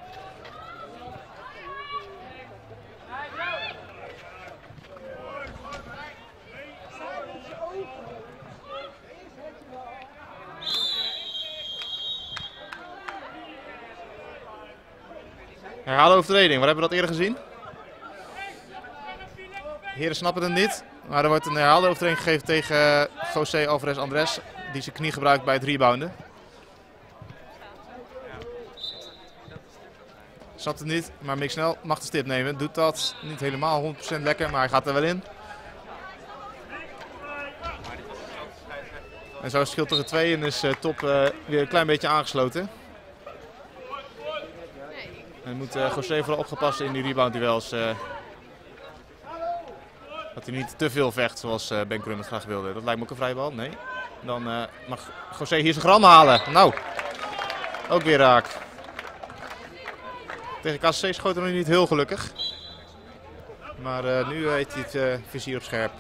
Herhaalde overtreding, waar hebben we dat eerder gezien? Heren snappen het niet, maar er wordt een herhaalde overtreding gegeven tegen José Alvarez Andres, die zijn knie gebruikt bij het rebounden. Snapt het niet, maar Mick Snel mag de stip nemen. Doet dat niet helemaal honderd procent lekker, maar hij gaat er wel in. En zo is het verschil tegen twee en is uh, Top uh, weer een klein beetje aangesloten. En moet uh, José vooral opgepast in die rebound duels. Uh, dat hij niet te veel vecht zoals uh, Ben Krum het graag wilde. Dat lijkt me ook een vrije bal. Nee. Dan uh, mag José hier zijn gram halen. Nou, ook weer raak. Tegen K C C schoot hij nog niet heel gelukkig. Maar uh, nu heeft hij het uh, vizier op scherp.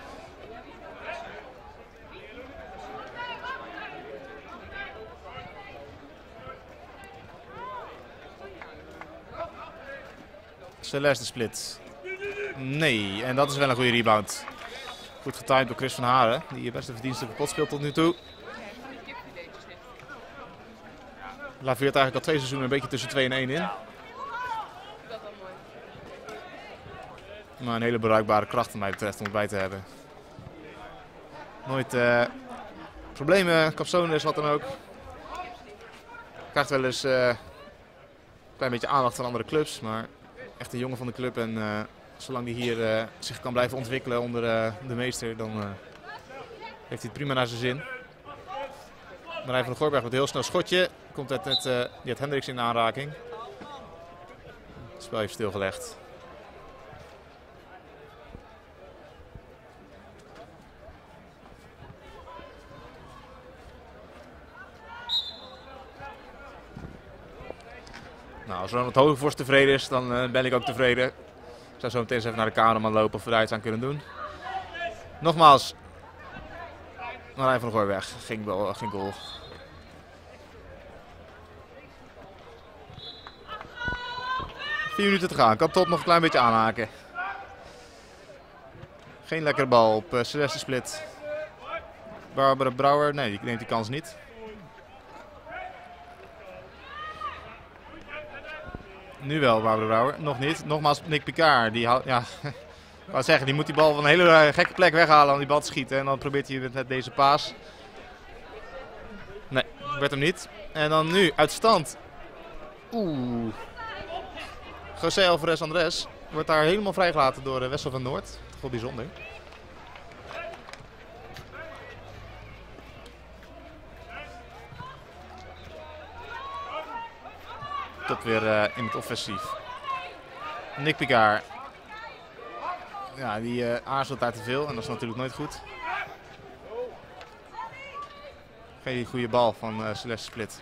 Celeste split. Nee, en dat is wel een goede rebound. Goed getimed door Chris van Haren, die je best een verdienstelijke pot speelt tot nu toe. Laveert eigenlijk al twee seizoenen een beetje tussen twee en één in. Maar een hele bruikbare kracht wat mij betreft om erbij te hebben. Nooit uh, problemen, capsones, wat dan ook. Krijgt wel eens uh, een klein beetje aandacht van andere clubs, maar echt een jongen van de club en uh, zolang hij hier uh, zich kan blijven ontwikkelen onder uh, de meester, dan uh, heeft hij het prima naar zijn zin. Marijn van der Gooiberg met een heel snel schotje. Komt het met uh, Jet Hendricks in de aanraking. Het spel heeft stilgelegd. Nou, als Ronald Hogevorst tevreden is, dan uh, ben ik ook tevreden. Ik zou zo meteen eens even naar de cameraman lopen of we daar iets aan kunnen doen. Nogmaals, Marijn van der Gooiberg, geen, uh, geen goal. Vier minuten te gaan, kan Top nog een klein beetje aanhaken. Geen lekkere bal op uh, Celeste split. Barbara Brouwer, nee, die neemt die kans niet. Nu wel, Barbara Brouwer. Nog niet. Nogmaals Nick Picard. Die, ja, ik wou zeggen, die moet die bal van een hele gekke plek weghalen om die bal te schieten. En dan probeert hij met deze paas. Nee, werd hem niet. En dan nu, uit stand. Oeh. José Alvarez Andres wordt daar helemaal vrijgelaten door Wessel van Noord. Goed bijzonder. Top weer uh, in het offensief. Nick Picard. Ja, die uh, aarzelt daar te veel en dat is natuurlijk nooit goed. Geen goede bal van uh, Celeste Split.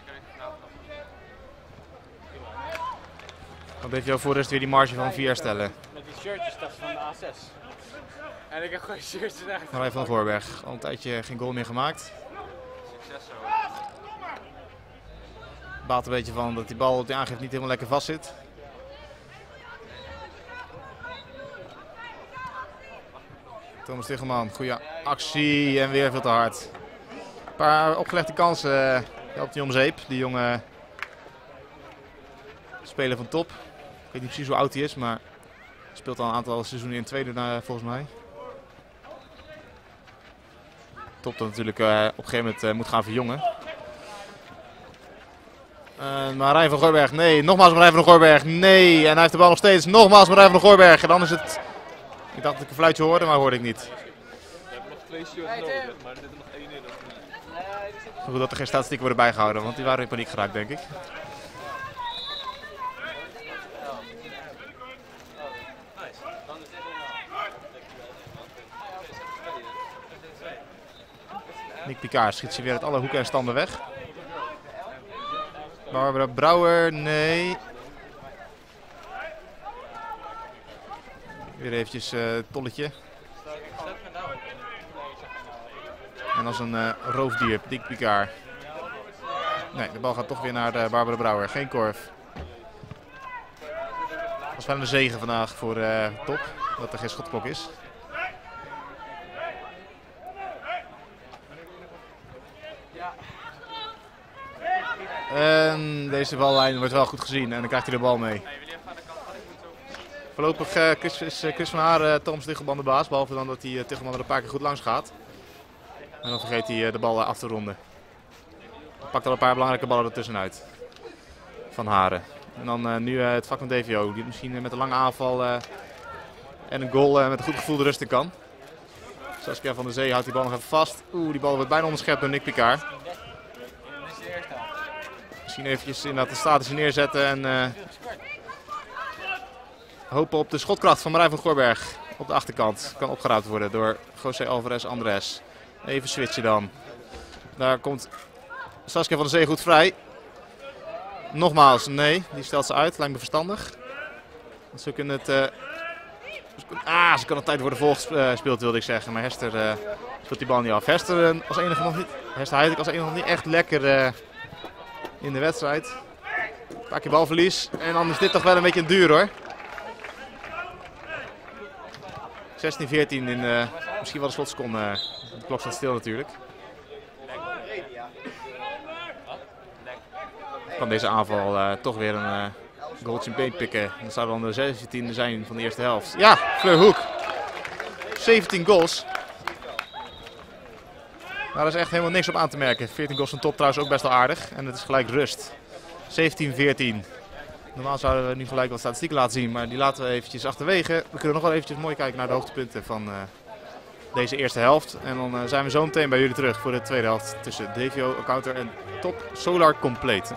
Wat heeft jouw voor rust weer die marge van vier stellen? Met die shirtjes, dat is van de A zes. En ik heb gewoon shirtjes uit. Marijn van Goorberg, al een tijdje geen goal meer gemaakt. Succes zo. Baalt een beetje van dat die bal op de aangifte niet helemaal lekker vast zit. Thomas Tiggelman, goede actie en weer veel te hard. Een paar opgelegde kansen uh, helpt hij om zeep, die jonge speler van Top. Ik weet niet precies hoe oud hij is, maar speelt al een aantal seizoenen in tweede uh, volgens mij. Top dat natuurlijk uh, op een gegeven moment uh, moet gaan verjongen. Uh, Marijn van Goorberg, nee. Nogmaals Marijn van Goorberg, nee. En hij heeft de bal nog steeds. Nogmaals Marijn van Goorberg. En dan is het... Ik dacht dat ik een fluitje hoorde, maar hoorde ik niet. We hebben nog twee shirts nodig, maar er zit er nog één in. Goed dat er geen statistieken worden bijgehouden, want die waren in paniek geraakt, denk ik. Nick Picard schiet ze weer uit alle hoeken en standen weg. Barbara Brouwer, nee. Weer eventjes uh, tolletje. En als een uh, roofdier, Nick Picard. Nee, de bal gaat toch weer naar uh, Barbara Brouwer. Geen korf. Dat was wel een zegen vandaag voor uh, Top, dat er geen schotklok is. En deze ballijn wordt wel goed gezien en dan krijgt hij de bal mee. Voorlopig uh, Chris, is uh, Chris van Haar uh, Thomas Tiggelman de baas, behalve dan dat hij uh, Tiggelman er een paar keer goed langs gaat. En dan vergeet hij uh, de bal uh, af te ronden. Pakt al een paar belangrijke ballen ertussenuit. Van Haren. En dan uh, nu uh, het vak van D V O, die misschien uh, met een lange aanval uh, en een goal uh, met een goed gevoel de rust in kan. Saskia van der Zee houdt die bal nog even vast. Oeh, die bal wordt bijna onderschept door Nick Picard. Misschien eventjes inderdaad de statische neerzetten en uh, hopen op de schotkracht van Marijn van Goorberg op de achterkant. Kan opgeraapt worden door José Alvarez Andres. Even switchen dan. Daar komt Saskia van der Zee goed vrij. Nogmaals, nee, die stelt ze uit. Lijkt me verstandig. Ze kunnen het... Uh, ah, ze kan op tijd worden volgespeeld, wilde ik zeggen. Maar Hester uh, speelt die bal niet af. Hester uh, als enige nog niet... Hester Heidek als enige nog niet echt lekker... Uh, in de wedstrijd. Een paar keer balverlies. En dan is dit toch wel een beetje een duur hoor. zestien veertien in uh, misschien wel de slotseconde. Uh, de klok staat stil natuurlijk. Kan deze aanval uh, toch weer een uh, goaltje in paint pikken. Dat zou dan de zeventiende zijn van de eerste helft. Ja, Fleur Hoek. zeventien goals. Daar is echt helemaal niks op aan te merken. veertien goals van Top trouwens ook best wel aardig. En het is gelijk rust. zeventien veertien. Normaal zouden we nu gelijk wat statistieken laten zien. Maar die laten we eventjes achterwege. We kunnen nog wel eventjes mooi kijken naar de hoogtepunten van uh, deze eerste helft. En dan uh, zijn we zo meteen bij jullie terug voor de tweede helft. Tussen D V O, Encounter en Top Solar Complete.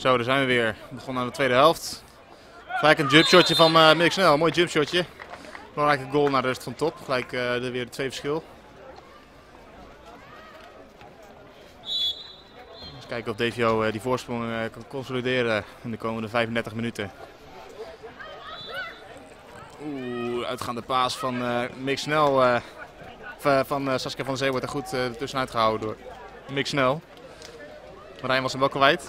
Zo, daar zijn we weer. We begonnen aan de tweede helft. Gelijk een jumpshotje van uh, Mick Snel. Mooi jumpshotje. Belangrijke goal naar de rest van top. Gelijk uh, de, weer de twee verschil. Eens kijken of D V O uh, die voorsprong uh, kan consolideren in de komende vijfendertig minuten. Oeh, uitgaande paas van uh, Mick Snel. Uh, van uh, Saskia van der Zee wordt er goed uh, tussenuit gehouden door Mick Snel. Marijn was hem wel kwijt.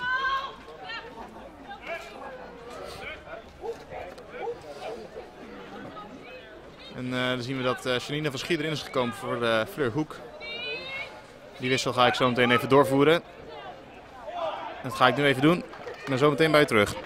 En uh, dan zien we dat uh, Janine van Schie erin is gekomen voor uh, Fleur Hoek. Die wissel ga ik zo meteen even doorvoeren. Dat ga ik nu even doen. Ik ben zo meteen bij je terug.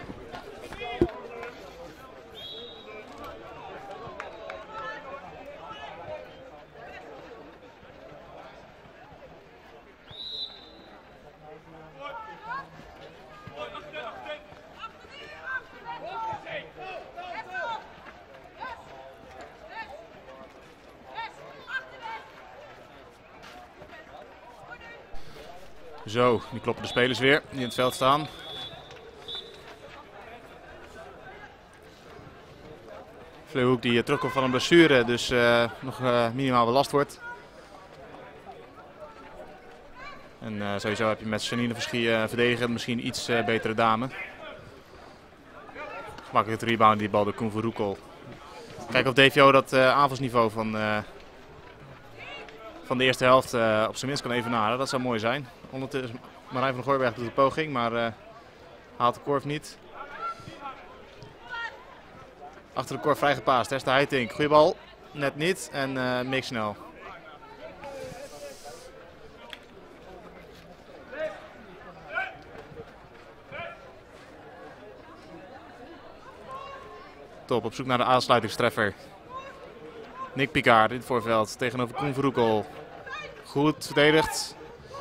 Zo, nu kloppen de spelers weer die in het veld staan. Vleeuwhoek die terugkomt van een blessure, dus uh, nog uh, minimaal belast wordt. En uh, sowieso heb je met Janine van Schie uh, verdedigen, misschien iets uh, betere dame. Gemakkelijk het rebound die bal door Koen Verroekel. Kijken of D V O dat uh, aanvalsniveau van, uh, van de eerste helft uh, op zijn minst kan evenaren. Dat zou mooi zijn. Ondertussen Marijn van Gooiberg doet de poging, maar uh, haalt de korf niet. Achter de korf vrij gepaast. Esther Heitink, goede bal. Net niet en uh, Mick Snel. Top, op zoek naar de aansluitingstreffer. Nick Picard in het voorveld tegenover Koen Verroekel. Goed verdedigd.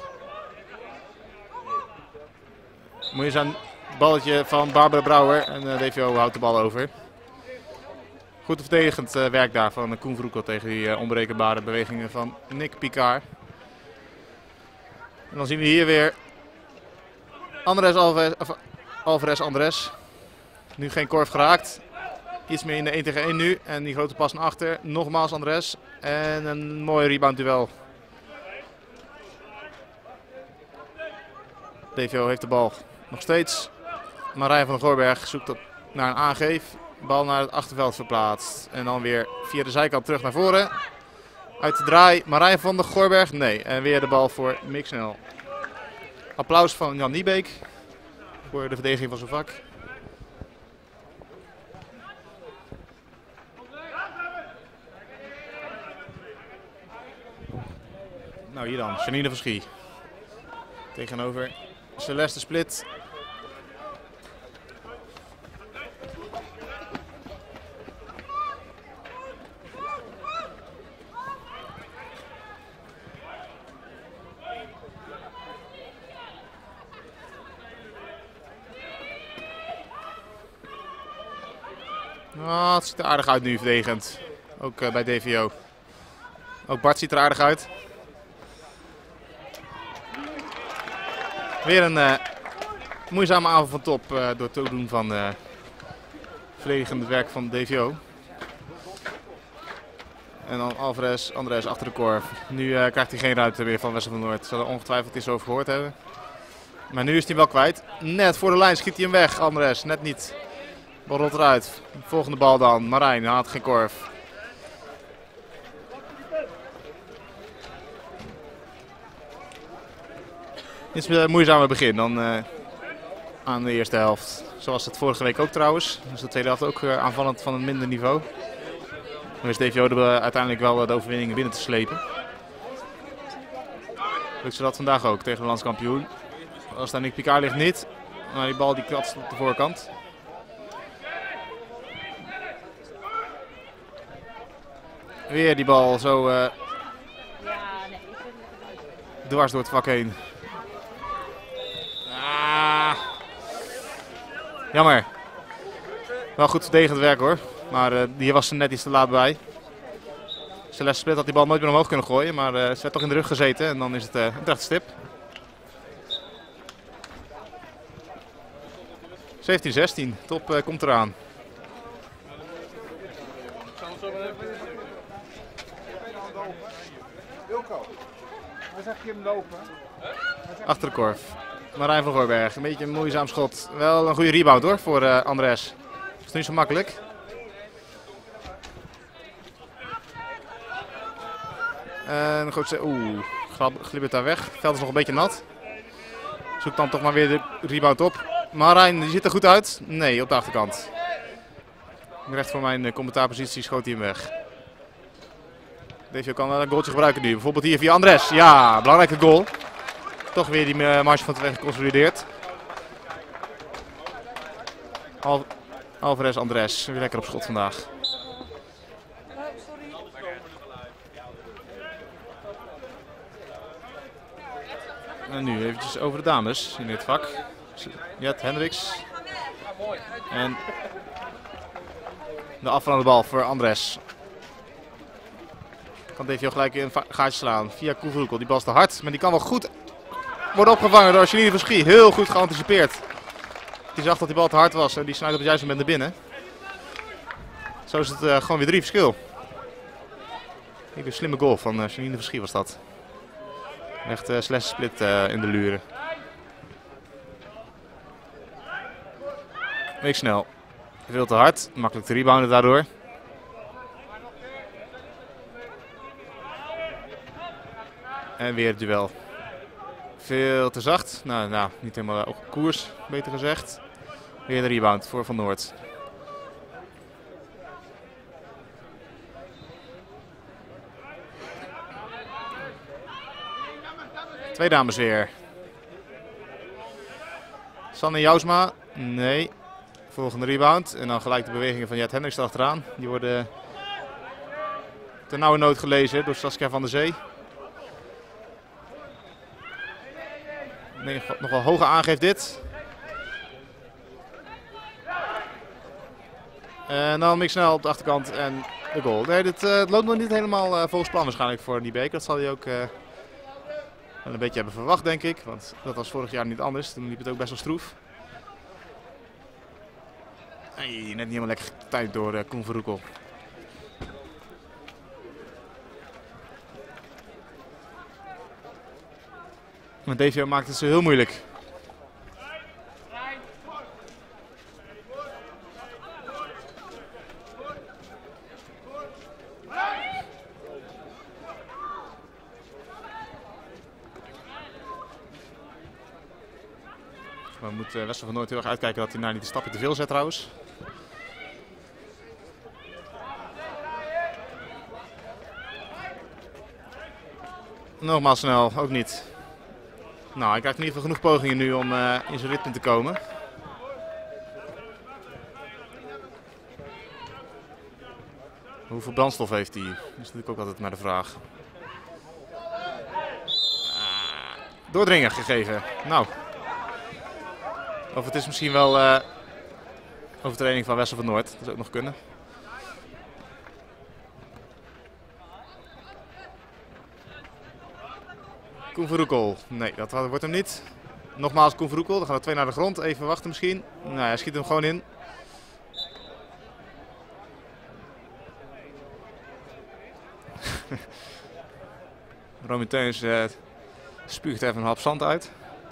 Moeizaam balletje van Barbara Brouwer en uh, D V O houdt de bal over. Goed verdedigend uh, werk daar van uh, Koen Verroekel tegen die uh, onberekenbare bewegingen van Nick Picard. En dan zien we hier weer Andres Alvarez, Alvarez Andres. Nu geen korf geraakt. Iets meer in de één tegen één nu. En die grote pas naar achter. Nogmaals Andres. En een mooi rebound duel. D V O heeft de bal nog steeds. Marijn van der Gooiberg zoekt op naar een aangeef. Bal naar het achterveld verplaatst. En dan weer via de zijkant terug naar voren. Uit de draai. Marijn van der Gooiberg. Nee. En weer de bal voor Mick Snel. Applaus van Jan Niebeek. Voor de verdediging van zijn vak. Nou hier dan. Janine van Schie. Tegenover Celeste Split. Oh, het ziet er aardig uit nu verdedigend. Ook uh, bij D V O. Ook Bart ziet er aardig uit. Weer een uh, moeizame avond van top uh, door het toedoen van uh, verdedigend werk van D V O. En dan Alvarez, Andres achter de korf. Nu uh, krijgt hij geen ruimte meer van Wessel van Noord. Zal er ongetwijfeld iets over gehoord hebben. Maar nu is hij wel kwijt. Net voor de lijn schiet hij hem weg, Andres. Net niet. Bal rolt eruit. Volgende bal dan. Marijn haalt geen korf. Iets een moeizamer begin dan uh, aan de eerste helft. Zoals het vorige week ook trouwens. Dus de tweede helft ook uh, aanvallend van een minder niveau. Dan is D V O er uiteindelijk wel de overwinning binnen te slepen. Lukt ze dat vandaag ook tegen de landskampioen. Als daar Nick Picard ligt niet. Maar die bal die kratst op de voorkant. Weer die bal zo uh, dwars door het vak heen. Ah. Jammer. Wel goed verdedigend werk hoor. Maar uh, hier was ze net iets te laat bij. Celeste Split had die bal nooit meer omhoog kunnen gooien. Maar uh, ze werd toch in de rug gezeten. En dan is het uh, een terechte stip. zeventien zestien, top uh, komt eraan. Wilco, waar zag je hem lopen? Achter de korf. Marijn van Gooiberg, een beetje een moeizaam schot. Wel een goede rebound hoor voor uh, Andres. Dat is niet zo makkelijk. En goed, oeh, glibbert daar weg. Het veld is nog een beetje nat. Zoekt dan toch maar weer de rebound op. Marijn, die ziet er goed uit. Nee, op de achterkant. Recht voor mijn commentaarpositie schoot hij hem weg. Deze kan wel een goaltje gebruiken nu. Bijvoorbeeld hier via Andres. Ja, belangrijke goal. Toch weer die marge van twee geconsolideerd. Al Alvarez Andres, weer lekker op schot vandaag. En nu eventjes over de dames in dit vak. Jet Hendricks. En de afvallende bal voor Andres. Kan Devio gelijk in een gaatje slaan via Koeverhoekel. Die bal is te hard, maar die kan wel goed worden opgevangen door Janine Verschie. Heel goed geanticipeerd. Die zag dat die bal te hard was en die snijdt op het juiste moment naar binnen. Zo is het uh, gewoon weer drie verschil. Kijk, een slimme goal van uh, Janine Verschie was dat. Echt uh, slash split uh, in de luren. Week snel. Veel te hard. Makkelijk te rebounden daardoor. En weer het duel. Veel te zacht. Nou, nou niet helemaal op koers, beter gezegd. Weer de rebound voor Van Noord. Twee dames weer. Sanne Jousma. Nee. Volgende rebound. En dan gelijk de bewegingen van Jet Hendricks erachteraan. Die worden ten nauwe nood gelezen door Saskia van der Zee. Nee, nogal hoge aangeeft dit. En dan Mick snel op de achterkant en de goal. Nee, dit uh, loopt nog niet helemaal uh, volgens plan waarschijnlijk voor die beker. Dat zal hij ook uh, wel een beetje hebben verwacht, denk ik. Want dat was vorig jaar niet anders. Toen liep het ook best wel stroef. Hey, net niet helemaal lekker tijd door uh, Koen Verhoekel. Maar Devio maakt het zo heel moeilijk. We moeten Wester van Noord heel erg uitkijken dat hij nou niet een stapje te veel zet trouwens. Nogmaals snel, ook niet. Nou, hij krijgt in ieder geval genoeg pogingen nu om uh, in zijn ritme te komen. Hoeveel brandstof heeft hij? Dat is natuurlijk ook altijd maar de vraag. Ah, doordringer gegeven. Nou. Of het is misschien wel uh, overtreding van Wester van Noord. Dat zou ook nog kunnen. Koen Verhoekel. Nee, dat wordt hem niet. Nogmaals Koen Verhoekel. Dan gaan er twee naar de grond. Even wachten misschien. Nou, hij schiet hem gewoon in. Romy Teuns uh, spuugt even een hap zand uit.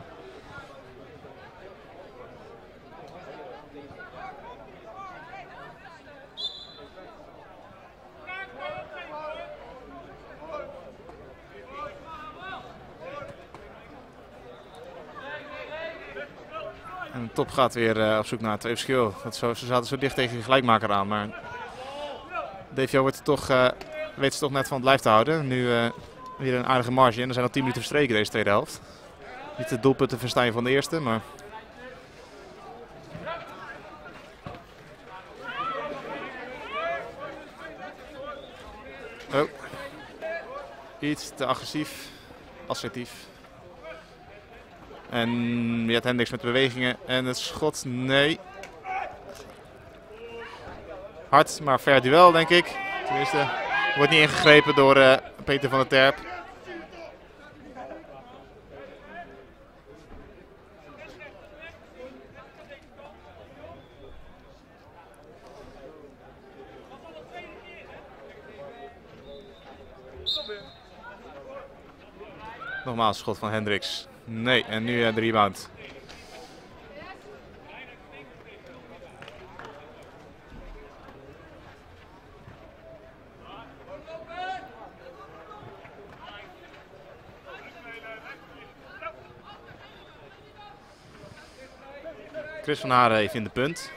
En de top gaat weer uh, op zoek naar twee verschil. Dat zo, ze zaten zo dicht tegen de gelijkmaker aan. Maar Devio wordt toch, uh, weet ze toch net van het lijf te houden. Nu uh, weer een aardige marge. En er zijn al tien minuten verstreken deze tweede helft. Niet de doelpunten verstijgen van de eerste, maar... Oh. Iets te agressief. Assertief. En Jet Hendricks met de bewegingen en het schot, nee. Hard, maar ver duel denk ik. Tenminste, wordt niet ingegrepen door uh, Peter van der Terp. Nogmaals, schot van Hendricks. Nee, en nu uh, de rebound. Chris van Haren heeft in de punt.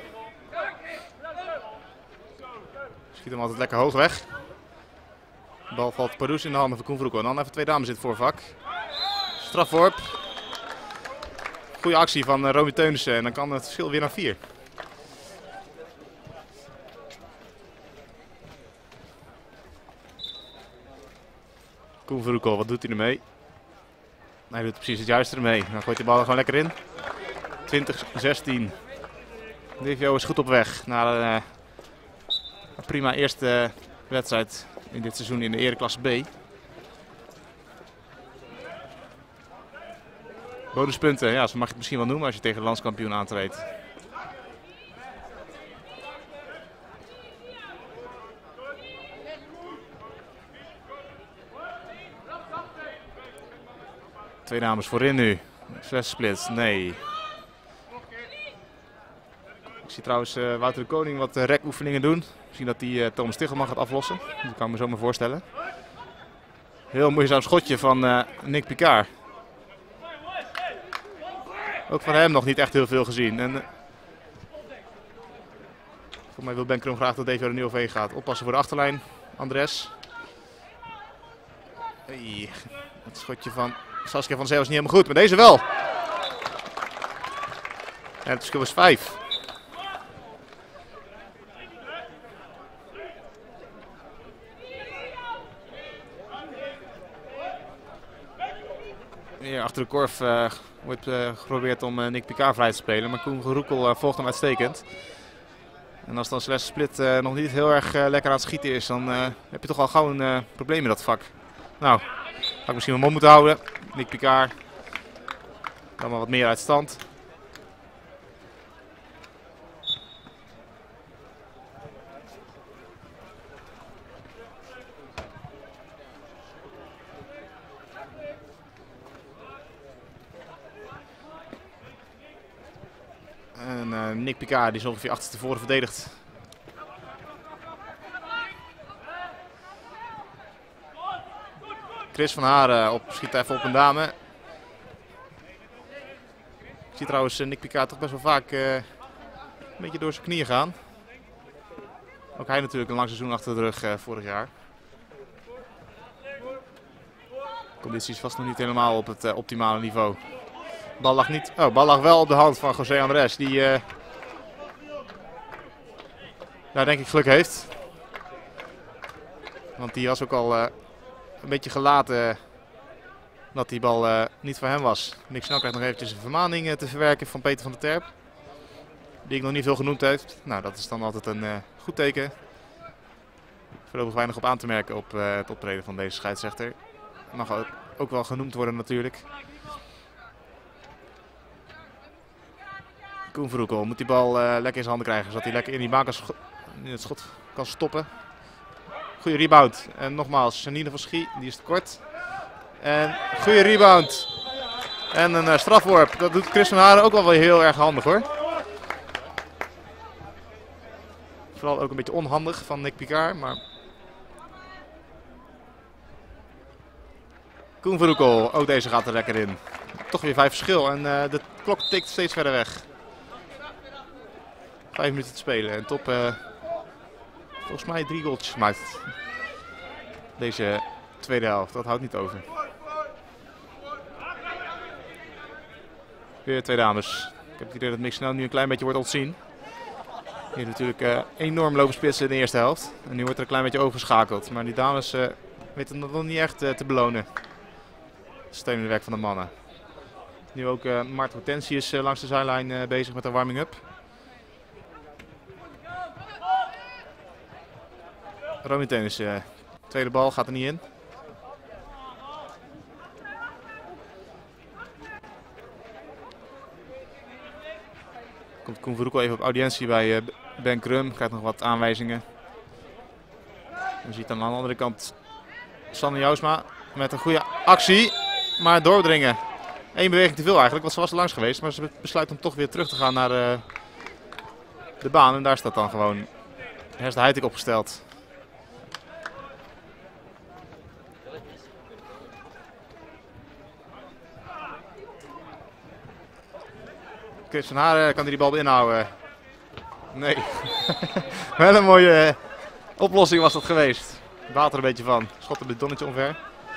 Schiet hem altijd lekker hoog weg. De bal valt Pardoes in de handen van Koen Vroekel. En dan even twee dames in het voorvak. Strafworp. Goede actie van uh, Romy Teunissen. En dan kan het verschil weer naar vier. Koen Vroekel, wat doet hij ermee? Hij doet precies het juiste ermee. Dan gooit de bal er gewoon lekker in. twintig zestien. D V O is goed op weg naar uh, een prima eerste wedstrijd in dit seizoen in de Ereklasse B. Bonuspunten, ja, zo mag je het misschien wel noemen als je tegen de landskampioen aantreedt. Twee dames voorin nu. Flessensplit, nee. Ik zie trouwens uh, Wouter de Koning wat uh, rekoefeningen doen. Misschien dat hij uh, Thomas Tichelman gaat aflossen. Dat kan ik me zo maar voorstellen. Heel moeizaam schotje van uh, Nick Picard. Ook van hem nog niet echt heel veel gezien. En, uh, voor mij wil Ben Krum graag dat Davy er nu overheen gaat. Oppassen voor de achterlijn. Andres. Hey, het schotje van Saskia van Zee was niet helemaal goed, maar deze wel. En het verschil is vijf. Hier achter de korf uh, wordt uh, geprobeerd om uh, Nick Picard vrij te spelen, maar Koen Roekel uh, volgt hem uitstekend. En als dan Celeste Split uh, nog niet heel erg uh, lekker aan het schieten is, dan uh, heb je toch al gauw een uh, probleem in dat vak. Nou, had ik misschien mijn mond moeten houden. Nick Picard, dan maar wat meer uit stand. En uh, Nick Picard die is ongeveer achterstevoren verdedigd. Chris van Haren op, schiet even op een dame. Ik zie trouwens uh, Nick Picard toch best wel vaak uh, een beetje door zijn knieën gaan. Ook hij natuurlijk een lang seizoen achter de rug uh, vorig jaar. De conditie is vast nog niet helemaal op het uh, optimale niveau. Bal lag niet. Oh, bal lag wel op de hand van José Andres, die uh, daar denk ik geluk heeft. Want die was ook al uh, een beetje gelaten dat die bal uh, niet voor hem was. Nick Snel krijgt nog eventjes een vermaning uh, te verwerken van Peter van der Terp. Die ik nog niet veel genoemd heeft. Nou, dat is dan altijd een uh, goed teken. Voorlopig weinig op aan te merken op uh, het optreden van deze scheidsrechter. Mag ook, ook wel genoemd worden natuurlijk. Koen Vroekel moet die bal uh, lekker in zijn handen krijgen, zodat hij lekker in die baan kan in het schot kan stoppen. Goede rebound. En nogmaals, Janine van Schie, die is te kort. En goede rebound. En een uh, strafworp. Dat doet Chris van Haren ook wel weer heel erg handig hoor. Vooral ook een beetje onhandig van Nick Picard, maar... Koen Vroekel, ook deze gaat er lekker in. Toch weer vijf verschil en uh, de klok tikt steeds verder weg. Vijf minuten te spelen en top uh, volgens mij drie goaltjes gemaakt. Deze tweede helft, dat houdt niet over. Weer twee dames. Ik heb het idee dat Nick Snel nu een klein beetje wordt ontzien. Hier natuurlijk uh, enorm lopen spitsen in de eerste helft. En nu wordt er een klein beetje overgeschakeld. Maar die dames uh, weten dat nog niet echt uh, te belonen. Steunende werk van de mannen. Nu ook uh, Mart Hortensius uh, langs de zijlijn uh, bezig met de warming-up. Romy Teunissen, uh, tweede bal gaat er niet in. Komt Koen Vroekel even op audiëntie bij uh, Ben Krum, krijgt nog wat aanwijzingen. Je ziet dan aan de andere kant Sanne Jousma met een goede actie, maar doordringen. Eén beweging te veel eigenlijk, want ze was er langs geweest, maar ze besluit om toch weer terug te gaan naar uh, de baan. En daar staat dan gewoon Hester Heiting opgesteld. Chris van Haren kan die bal inhouden. Nee. Wel een mooie uh, oplossing was dat geweest. Water een beetje van. Schot op het donnetje omver.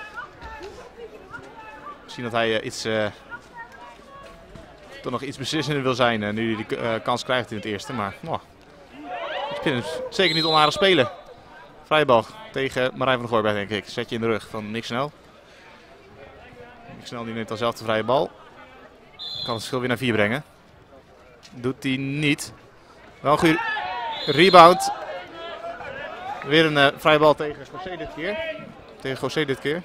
Misschien dat hij uh, iets, uh, toch nog iets beslissender wil zijn uh, nu hij die uh, kans krijgt in het eerste. Maar oh, ik vind het zeker niet onaardig spelen. Vrije bal tegen Marijn van der Gooiberg, denk ik. Zet je in de rug van Nick Snel. Nick Snel die neemt dan zelf de vrije bal. Kan het verschil weer naar vier brengen. Doet hij niet. Wel een goede rebound. Weer een uh, vrije bal tegen José dit keer. Tegen José dit keer.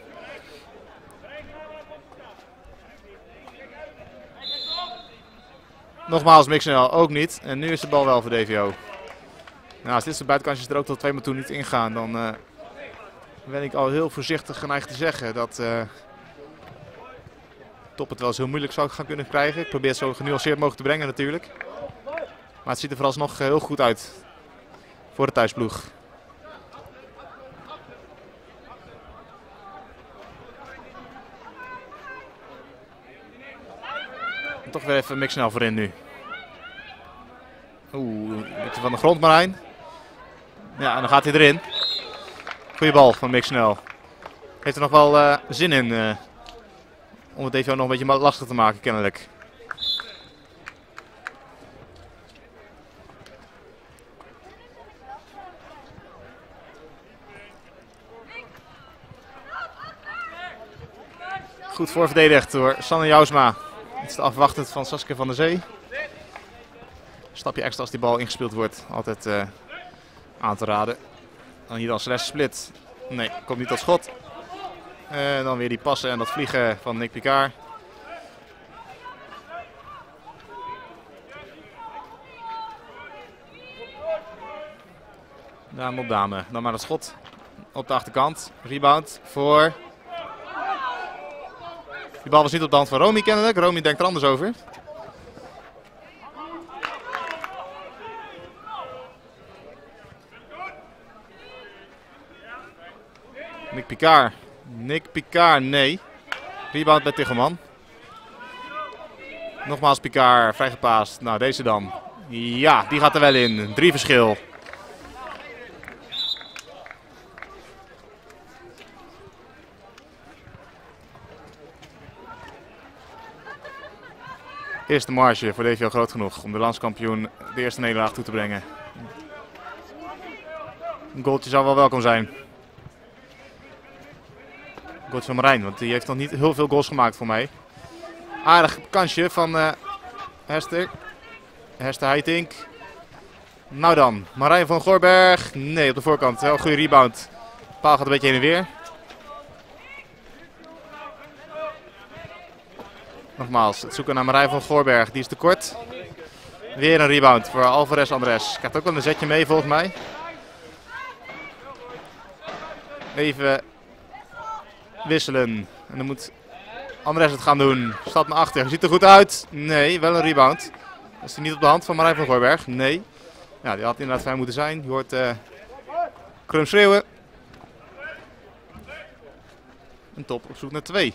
Nogmaals Mixnel ook niet. En nu is de bal wel voor D V O. Nou, als dit soort buitenkansjes er ook tot twee minuten toe niet ingaan, dan uh, ben ik al heel voorzichtig geneigd te zeggen dat uh, Top het wel eens heel moeilijk zou gaan kunnen krijgen. Ik probeer het zo genuanceerd mogelijk te brengen natuurlijk. Maar het ziet er vooralsnog heel goed uit voor de thuisploeg. En toch weer even Mixnel voorin nu. Oeh, een beetje van de grond Marijn. Ja, en dan gaat hij erin. Goeie bal van Mixnel. Heeft er nog wel uh, zin in uh, om het D V O nog een beetje lastig te maken kennelijk. Goed voorverdedigd door Sanne Jousma. Iets te afwachtend van Saskia van der Zee. Een stapje extra als die bal ingespeeld wordt. Altijd uh, aan te raden. Dan hier dan Celeste Split. Nee, komt niet tot schot. En dan weer die passen en dat vliegen van Nick Picard. Dame op dame. Dan maar het schot op de achterkant. Rebound voor... Die bal was niet op de hand van Romy kennelijk. Romy denkt er anders over. Nick Picard. Nick Picard, nee. Rebound bij Tichelman. Nogmaals Picard, vrijgepaast. Nou, deze dan. Ja, die gaat er wel in. Drie verschil. Eerste marge voor D V O groot genoeg om de landskampioen de eerste nederlaag toe te brengen. Een goaltje zou wel welkom zijn. Een goaltje van Marijn, want die heeft nog niet heel veel goals gemaakt voor mij. Aardig kansje van uh, Hester. Hester Heiting. Nou dan, Marijn van Gooiberg. Nee, op de voorkant. Wel een goede rebound. De paal gaat een beetje heen en weer. Nogmaals, het zoeken naar Marijn van Gooiberg, die is te kort. Weer een rebound voor Alvarez Andres. Krijgt ook wel een zetje mee volgens mij. Even wisselen. En dan moet Andres het gaan doen. Staat naar achter. Ziet er goed uit. Nee, wel een rebound. Is hij niet op de hand van Marijn van Gooiberg? Nee. Ja, die had inderdaad fijn moeten zijn. Je hoort uh, Krum schreeuwen. En Top op zoek naar twee.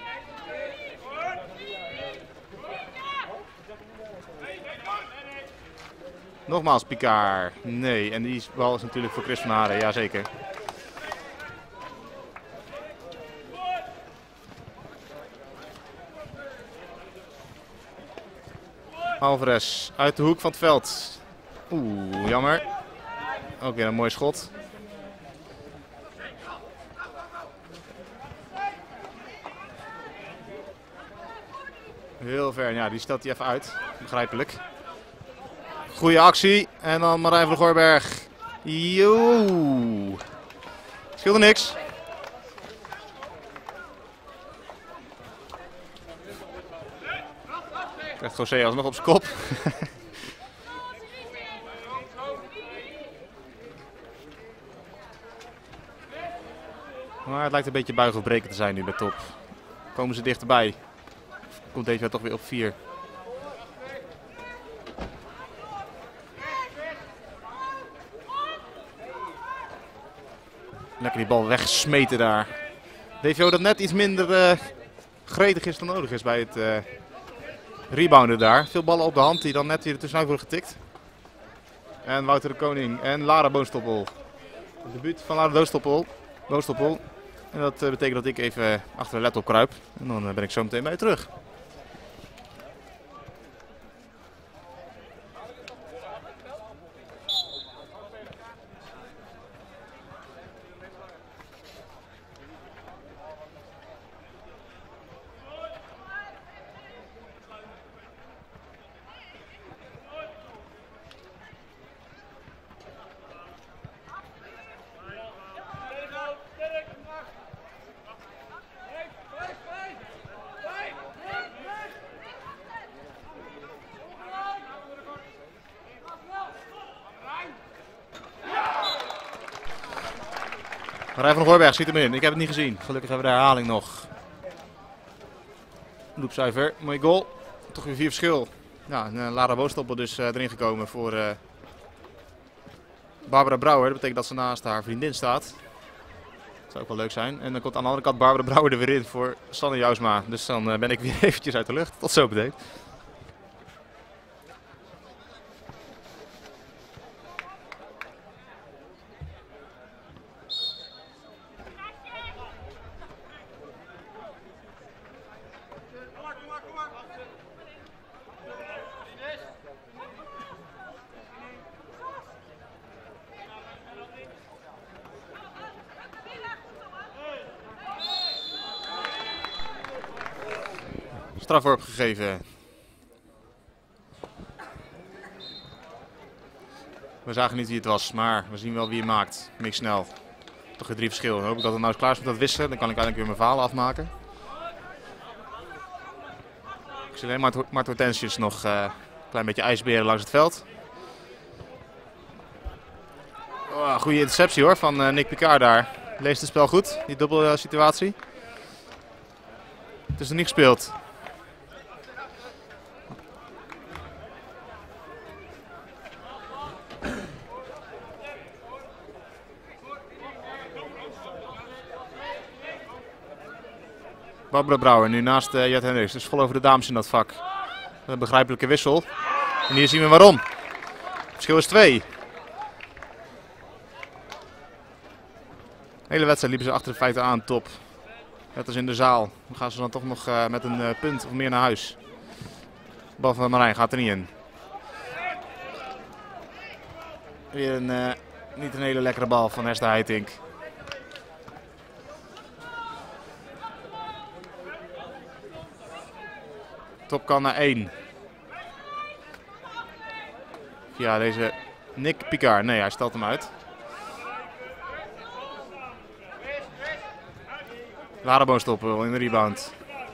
Nogmaals Picard. Nee, en die bal is natuurlijk voor Chris van Haren. Jazeker. Alvarez uit de hoek van het veld. Oeh, jammer. Ook weer een mooi schot. Heel ver, ja, die stelt hij even uit. Begrijpelijk. Goeie actie. En dan Marijn van Gooiberg. Joe. Scheelde niks. Krijgt José alsnog op zijn kop. Maar het lijkt een beetje buigen of breken te zijn nu bij Top. Komen ze dichterbij. Komt deze toch weer op vier. Lekker die bal weggesmeten daar. D V O dat net iets minder uh, gretig is dan nodig is bij het uh, rebounden daar. Veel ballen op de hand die dan net weer ertussenuit worden getikt. En Wouter de Koning en Lara Boonstoppel. Het debuut van Lara Boonstoppel. Boonstoppel. En dat uh, betekent dat ik even achter de laptop kruip. En dan uh, ben ik zo meteen bij je terug. Rij van Gooiberg ziet hem in. Ik heb het niet gezien. Gelukkig hebben we de herhaling nog. Loopzuiver. Mooie goal. Toch weer vier verschil. Ja, en, uh, Lara Boonstoppel dus uh, erin gekomen voor uh, Barbara Brouwer. Dat betekent dat ze naast haar vriendin staat. Dat zou ook wel leuk zijn. En dan komt aan de andere kant Barbara Brouwer er weer in voor Sanne Jousma. Dus dan uh, ben ik weer eventjes uit de lucht. Tot zo meteen. Strafworp gegeven. We zagen niet wie het was, maar we zien wel wie het maakt. Niks snel. Toch weer drie verschil. Dan hoop ik dat het nou eens klaar is met dat wisselen. Dan kan ik eigenlijk weer mijn verhaal afmaken. Ik zie alleen Mart, Mart Hortensius nog uh, een klein beetje ijsberen langs het veld. Oh, goede interceptie hoor van uh, Nick Picard daar. Leest het spel goed, die dubbele uh, situatie. Het is nog niet gespeeld. Barbara Brouwer nu naast uh, Jet Hendricks. Dus vol over de dames in dat vak. Een begrijpelijke wissel. En hier zien we waarom. Het verschil is twee. De hele wedstrijd liepen ze achter de feiten aan. Top. Net als in de zaal. Dan gaan ze dan toch nog uh, met een uh, punt of meer naar huis. De bal van Marijn gaat er niet in. Weer een uh, niet een hele lekkere bal van Hester Heitink. Top kan naar één. Via deze Nick Picard. Nee, hij stelt hem uit. Lara Boonstoppel in de rebound.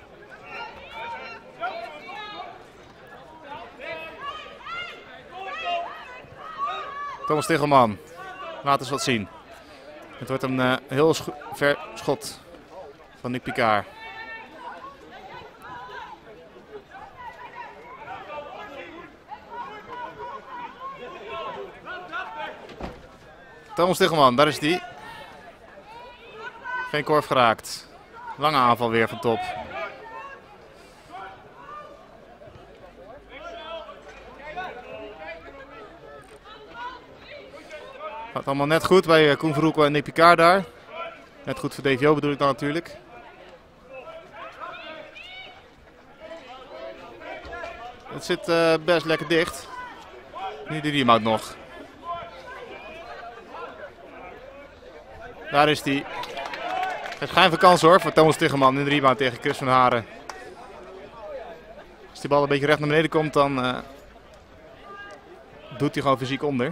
Thomas Tichelman. Laat eens wat zien. Het wordt een uh, heel sch ver schot van Nick Picard. Thomas Tichelman, daar is die. Geen korf geraakt. Lange aanval weer van Top. Gaat allemaal net goed bij Koen Verhoek en Nick Picard daar. Net goed voor D V O bedoel ik dan natuurlijk. Het zit uh, best lekker dicht. Nu de rebound nog. Daar is hij. Het schijn van kans hoor voor Thomas Tichelman in de rebound tegen Chris van Haren. Als die bal een beetje recht naar beneden komt, dan uh, doet hij gewoon fysiek onder.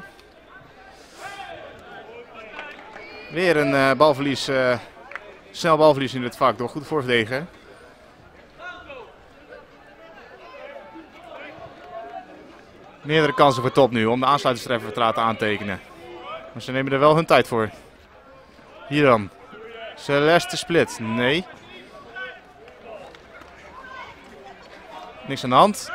Weer een uh, balverlies, uh, snel balverlies in het vak door goed voorverdedigen. Meerdere kansen voor Top nu om de aansluitingstreffer te laten aantekenen. Maar ze nemen er wel hun tijd voor. Hier dan. Celeste split. Nee. Niks aan de hand.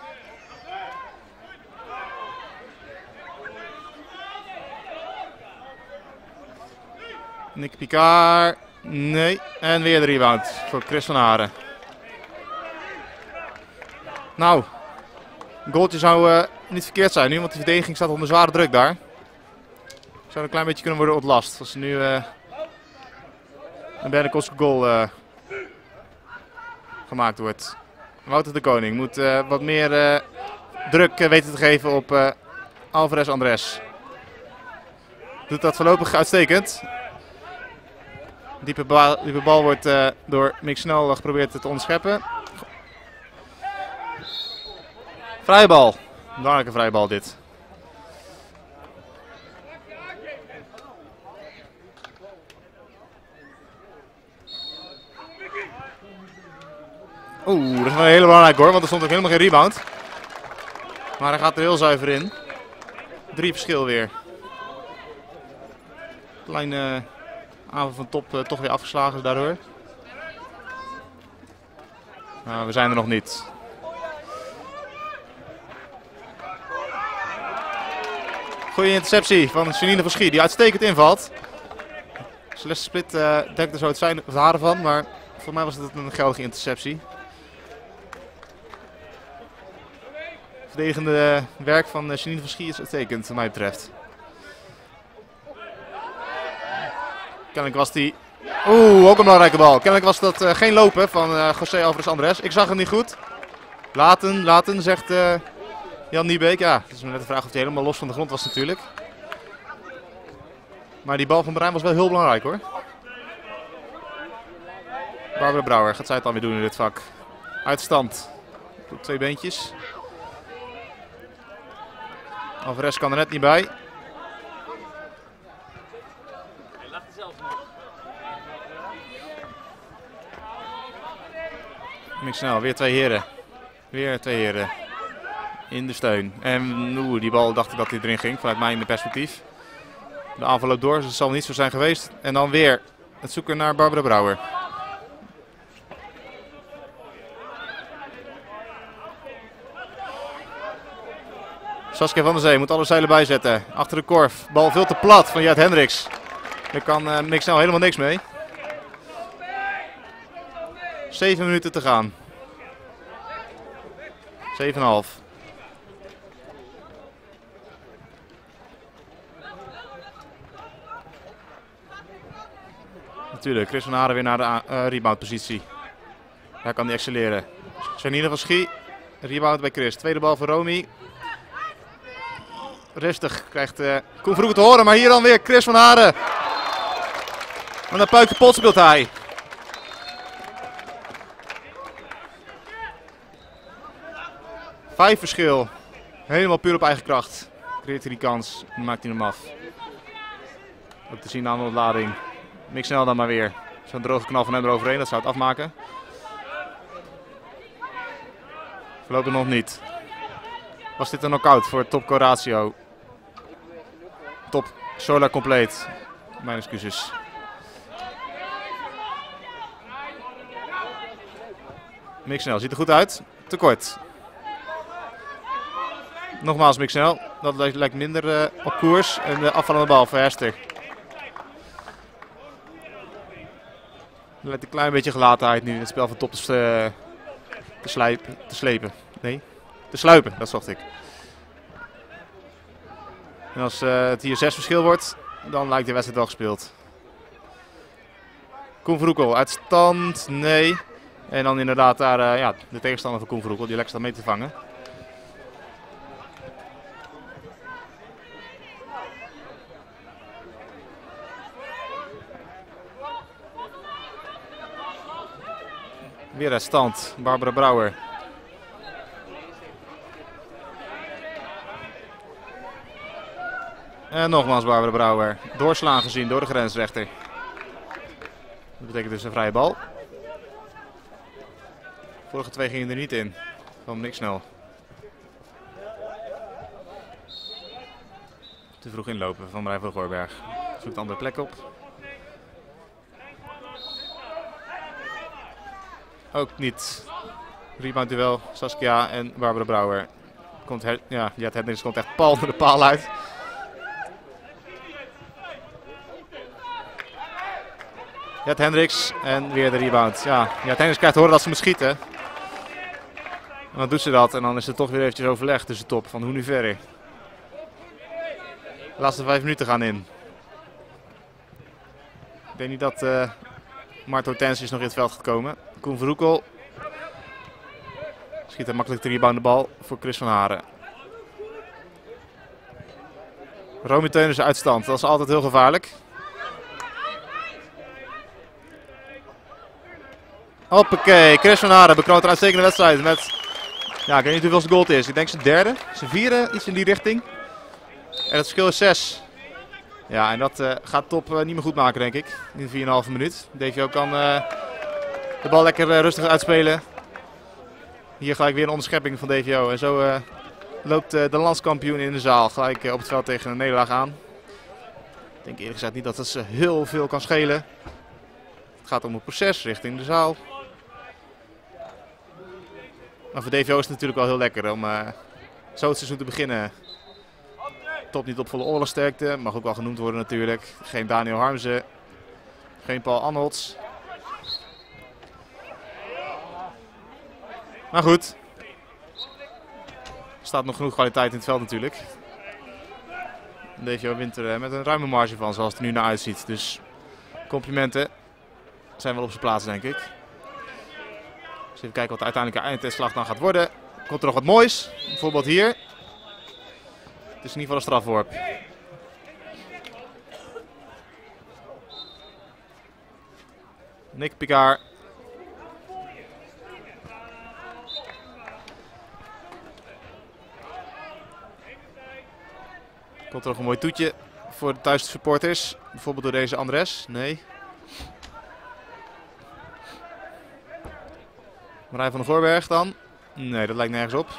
Nick Picard. Nee. En weer de rebound voor Chris van Haren. Nou. Een goaltje zou uh, niet verkeerd zijn nu, want de verdediging staat onder zware druk daar. Zou een klein beetje kunnen worden ontlast als er nu uh, een Bennekoske goal uh, gemaakt wordt. Wouter de Koning moet uh, wat meer uh, druk uh, weten te geven op uh, Alvarez Andres. Doet dat voorlopig uitstekend. Diepe bal, diepe bal wordt uh, door Mick Snel geprobeerd te onderscheppen. Vrije bal. Een belangrijke vrije bal dit. Oeh, dat is wel een hele belangrijke hoor, want er stond ook helemaal geen rebound. Maar hij gaat er heel zuiver in. Drie verschil weer. Kleine aanval van top uh, toch weer afgeslagen daardoor. Nou, we zijn er nog niet. Goeie interceptie van Janine van Schie die uitstekend invalt. Celeste Split uh, denkt er zo het zijn het haren van, maar voor mij was het een geldige interceptie. Verdedigende werk van uh, Janine van Schie is uitstekend, wat mij betreft. Kennelijk was die... Oeh, ook een belangrijke bal. Kennelijk was dat uh, geen lopen van uh, José Alvarez Andres. Ik zag hem niet goed. Laten, laten, zegt uh, Jan Niebeek. Ja, het is maar net de vraag of hij helemaal los van de grond was natuurlijk. Maar die bal van Bruin was wel heel belangrijk hoor. Barbara Brouwer gaat zij het dan weer doen in dit vak. Uitstand. Op twee beentjes. Alvarez kan er net niet bij. Mick Snel, weer twee heren. Weer twee heren. In de steun. En oeh, die bal dacht ik dat hij erin ging, vanuit mijn perspectief. De aanval loopt door, dus het zal niet zo zijn geweest. En dan weer het zoeken naar Barbara Brouwer. Saskia van der Zee moet alle zeilen bijzetten. Achter de korf. Bal veel te plat van Jet Hendricks. Daar kan uh, Mick Snel helemaal niks mee. Zeven minuten te gaan. Zeven en een half. Natuurlijk, Chris van Haren weer naar de uh, rebound positie. Daar kan hij excelleren. Janine van Schie. Rebound bij Chris. Tweede bal voor Romy. Rustig krijgt uh, Koen Vroeger te horen, maar hier dan weer Chris van Haren. En een puik kapot speelt hij. Vijf verschil. Helemaal puur op eigen kracht. Creëert hij die kans en maakt hij hem af. Ook te zien aan de ontlading. Mick Snel dan maar weer. Zo'n droge knal van hem eroverheen, dat zou het afmaken. Voorlopig nog niet. Was dit een knockout voor Top Coratio? Top Solar compleet. Mijn excuses. Mick Snel ziet er goed uit. Tekort. Nogmaals Mick Snel. Dat lijkt minder uh, op koers. En de afvallende bal voor Hester. Let een klein beetje gelatenheid nu in het spel van Top te, te, slijpen, te slepen. Nee, te sluipen, dat zocht ik. En als uh, het hier zes verschil wordt, dan lijkt de wedstrijd al gespeeld. Koen Vroekel, uitstand, nee. En dan inderdaad daar uh, ja, de tegenstander van Koen Vroekel, die lekker staat mee te vangen. Weer uit stand, Barbara Brouwer. En nogmaals Barbara Brouwer. Doorslaan gezien door de grensrechter. Dat betekent dus een vrije bal. Vorige twee gingen er niet in. Van Mick Snel. Te vroeg inlopen van Marij van Gooiberg. Zoekt een andere plek op. ook niet. Rebound duel, Saskia en Barbara Brouwer. Komt her ja, Jet Hendricks komt echt pal door de paal uit. Jet Hendricks en weer de rebound. Ja, Jet Hendricks krijgt horen dat ze moet schieten. En dan doet ze dat en dan is er toch weer eventjes overleg tussen top van hoe nu verder. De laatste vijf minuten gaan in. Ik denk niet dat uh, Marta Hortensius nog in het veld gaat komen. Koen Verhoekel schiet een makkelijk de rebound de bal voor Chris van Haren. Romy Teunissen uitstand, dat is altijd heel gevaarlijk. Hoppakee, Chris van Haren bekroont een uitstekende wedstrijd met, ja, ik weet niet hoeveel zijn goal het is. Ik denk zijn derde, zijn vierde, iets in die richting. En het verschil is zes. Ja, en dat uh, gaat top uh, niet meer goed maken, denk ik, in vier komma vijf minuut. D V O kan uh, de bal lekker uh, rustig uitspelen. Hier gelijk weer een onderschepping van D V O. En zo uh, loopt uh, de landskampioen in de zaal gelijk uh, op het veld tegen een nederlaag aan. Ik denk eerlijk gezegd niet dat het ze heel veel kan schelen. Het gaat om een proces richting de zaal. Maar voor D V O is het natuurlijk wel heel lekker om uh, zo het seizoen te beginnen. Top niet op volle oorlogsterkte, mag ook wel genoemd worden natuurlijk. Geen Daniel Harmsen, geen Paul Anholtz. Maar goed, er staat nog genoeg kwaliteit in het veld natuurlijk. D V O wint er met een ruime marge van, zoals het er nu naar uitziet. Dus complimenten zijn wel op zijn plaats, denk ik. Dus even kijken wat de uiteindelijke eindtestslag dan gaat worden. Komt er nog wat moois, bijvoorbeeld hier. Het is in ieder geval een strafworp. Nick Picard. Komt er nog een mooi toetje voor de thuis supporters. Bijvoorbeeld door deze Andres. Nee. Marijn van der Voorberg dan. Nee, dat lijkt nergens op.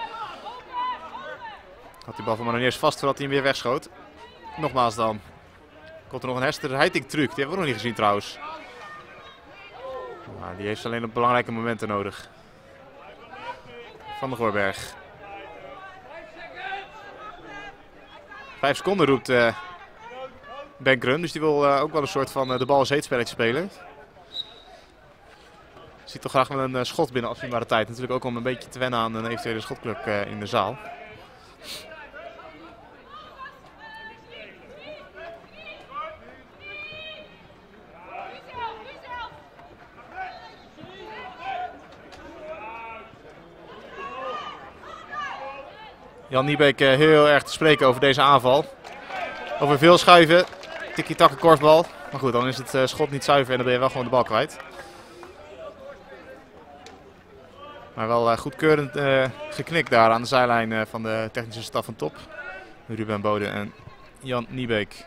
Had die bal van Maroniers vast voordat hij hem weer wegschoot. Nogmaals dan. Komt er nog een Hester Heiting truc. Die hebben we nog niet gezien trouwens. Nou, die heeft alleen op belangrijke momenten nodig. Van der Voorberg. Vijf seconden roept uh, Ben Krun. Dus die wil uh, ook wel een soort van uh, de bal als heetspelletje spelen. Ziet toch graag wel een uh, schot binnen afzienbare tijd. Natuurlijk ook om een beetje te wennen aan een eventuele schotclub uh, in de zaal. Jan Niebeek uh, heel erg te spreken over deze aanval. Over veel schuiven, tikkie-takke korfbal. Maar goed, dan is het uh, schot niet zuiver en dan ben je wel gewoon de bal kwijt. Maar wel uh, goedkeurend uh, geknikt daar aan de zijlijn uh, van de technische staf van Top. Ruben Bode en Jan Niebeek.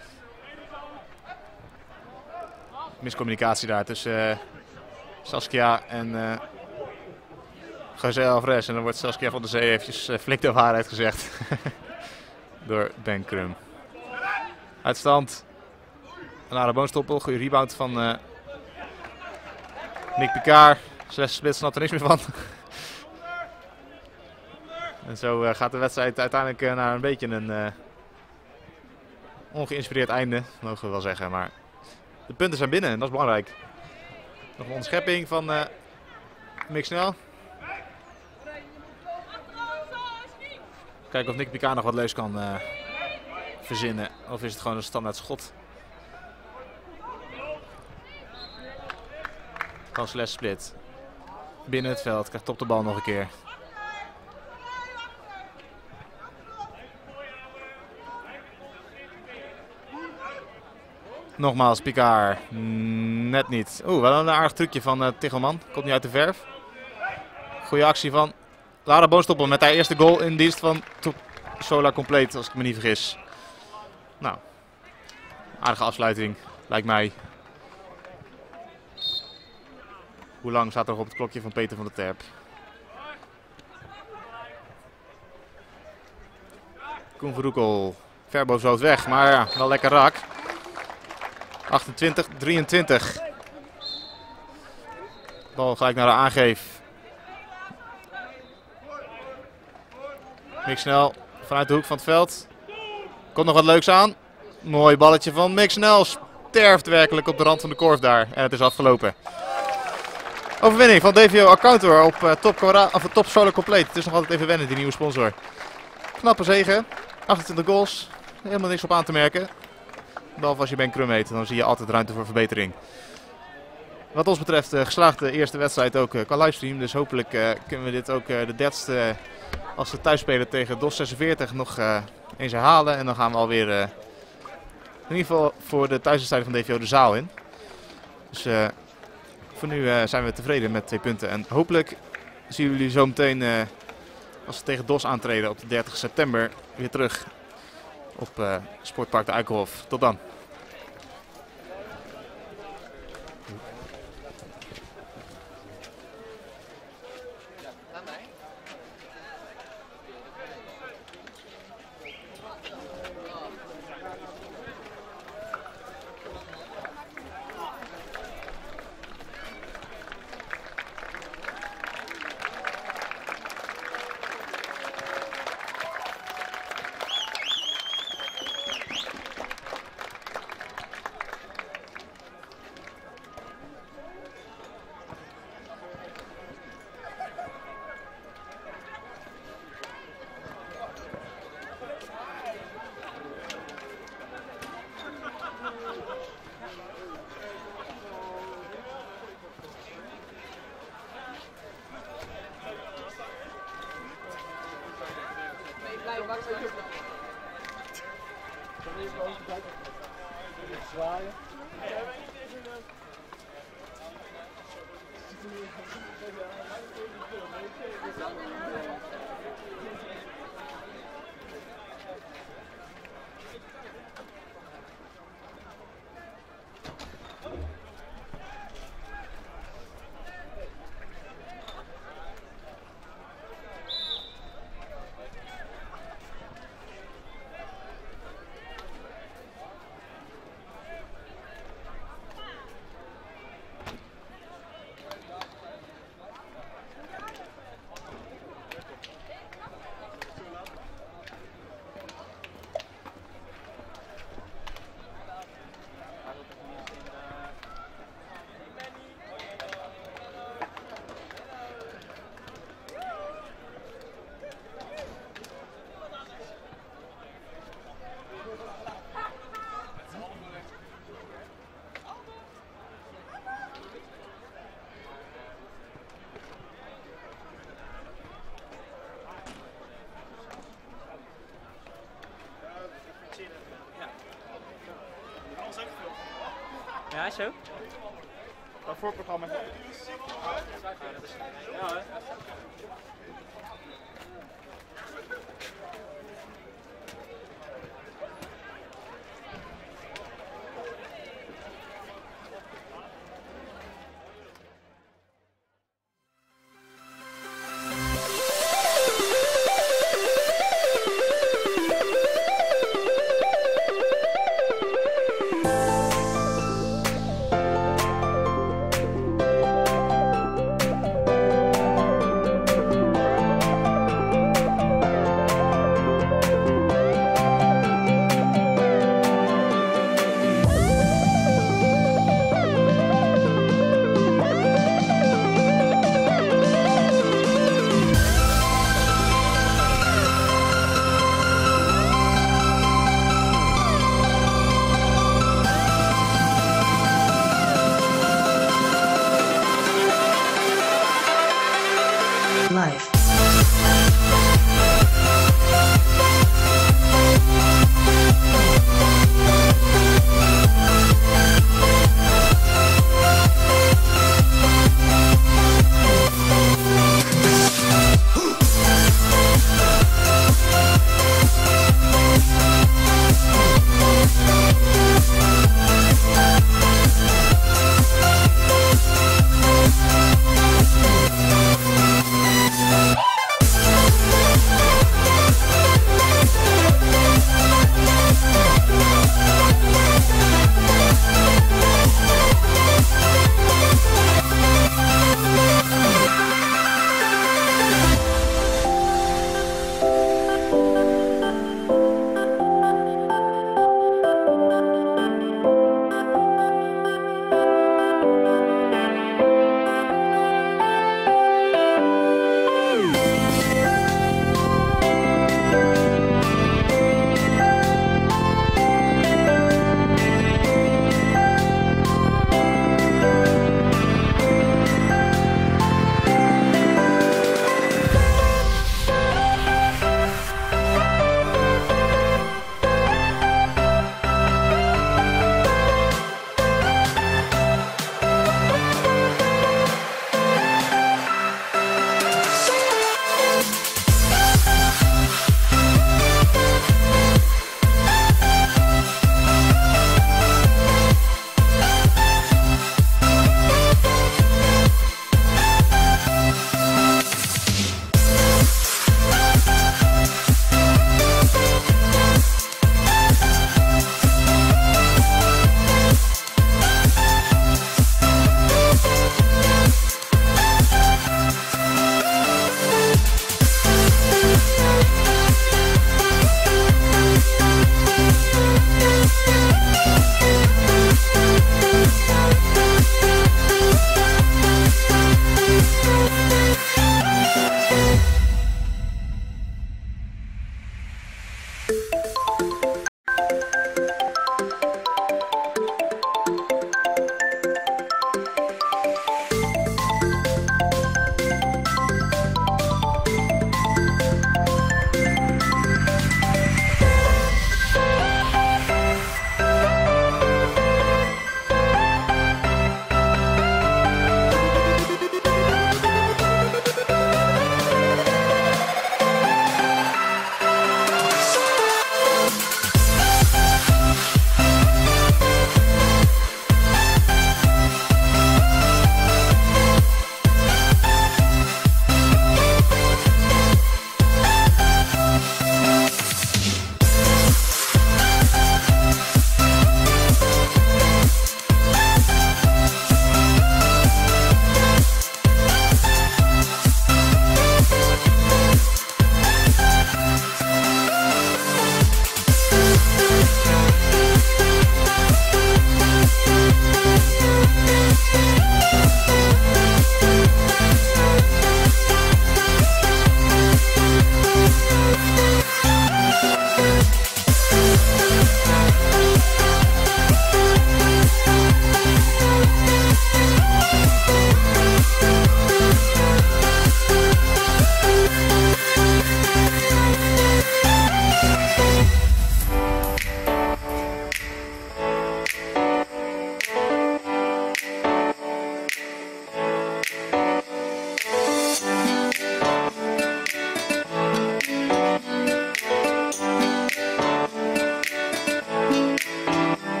Miscommunicatie daar tussen uh, Saskia en uh, José Alvarez. En dan wordt Saskia van der Zee eventjes uh, flink de waarheid gezegd. Door Ben Krum. Uitstand. Lara Boonstoppel, goede rebound van uh, Nick Picard. Zes split snapt er niks meer van. En zo uh, gaat de wedstrijd uiteindelijk uh, naar een beetje een uh, ongeïnspireerd einde, mogen we wel zeggen. Maar de punten zijn binnen en dat is belangrijk. Nog een onderschepping van uh, Mick Snel. Kijken of Nick Picard nog wat leus kan uh, verzinnen. Of is het gewoon een standaard schot. Van slash split. Binnen het veld, krijgt Top de bal nog een keer. Nogmaals, Picard. Net niet. Oeh, wel een aardig trucje van uh, Tichelman. Komt niet uit de verf. Goeie actie van Lara Boonstoppel met haar eerste goal in dienst van Top Solar compleet, als ik me niet vergis. Nou, aardige afsluiting, lijkt mij. Hoe lang staat er nog op het klokje van Peter van der Terp? Koen Verhoekel, ver boven zijn hoofd weg, maar ja, wel lekker raak. achtentwintig drieëntwintig. Bal gelijk naar de aangeef. Mick Snel vanuit de hoek van het veld. Komt nog wat leuks aan. Mooi balletje van Mick Snel. Sterft werkelijk op de rand van de korf daar. En het is afgelopen. Overwinning van D V O Accountor op uh, top, of, top Solar Complete. Het is nog altijd even wennen, die nieuwe sponsor. Knappe zege. achtentwintig goals. Helemaal niks op aan te merken. Behalve als je Ben Krum heet, dan zie je altijd ruimte voor verbetering. Wat ons betreft uh, geslaagde eerste wedstrijd ook uh, qua livestream. Dus hopelijk uh, kunnen we dit ook uh, de dertigste uh, als we thuis spelen tegen D O S zesenveertig nog uh, eens herhalen. En dan gaan we alweer uh, in ieder geval voor de thuiswedstrijd van D V O de zaal in. Dus uh, voor nu uh, zijn we tevreden met twee punten. En hopelijk zien jullie zo meteen uh, als we tegen D O S aantreden op de dertig september weer terug op uh, Sportpark de Eikelhof. Tot dan. Ja, zo. Wat voor programma? Ja, hè?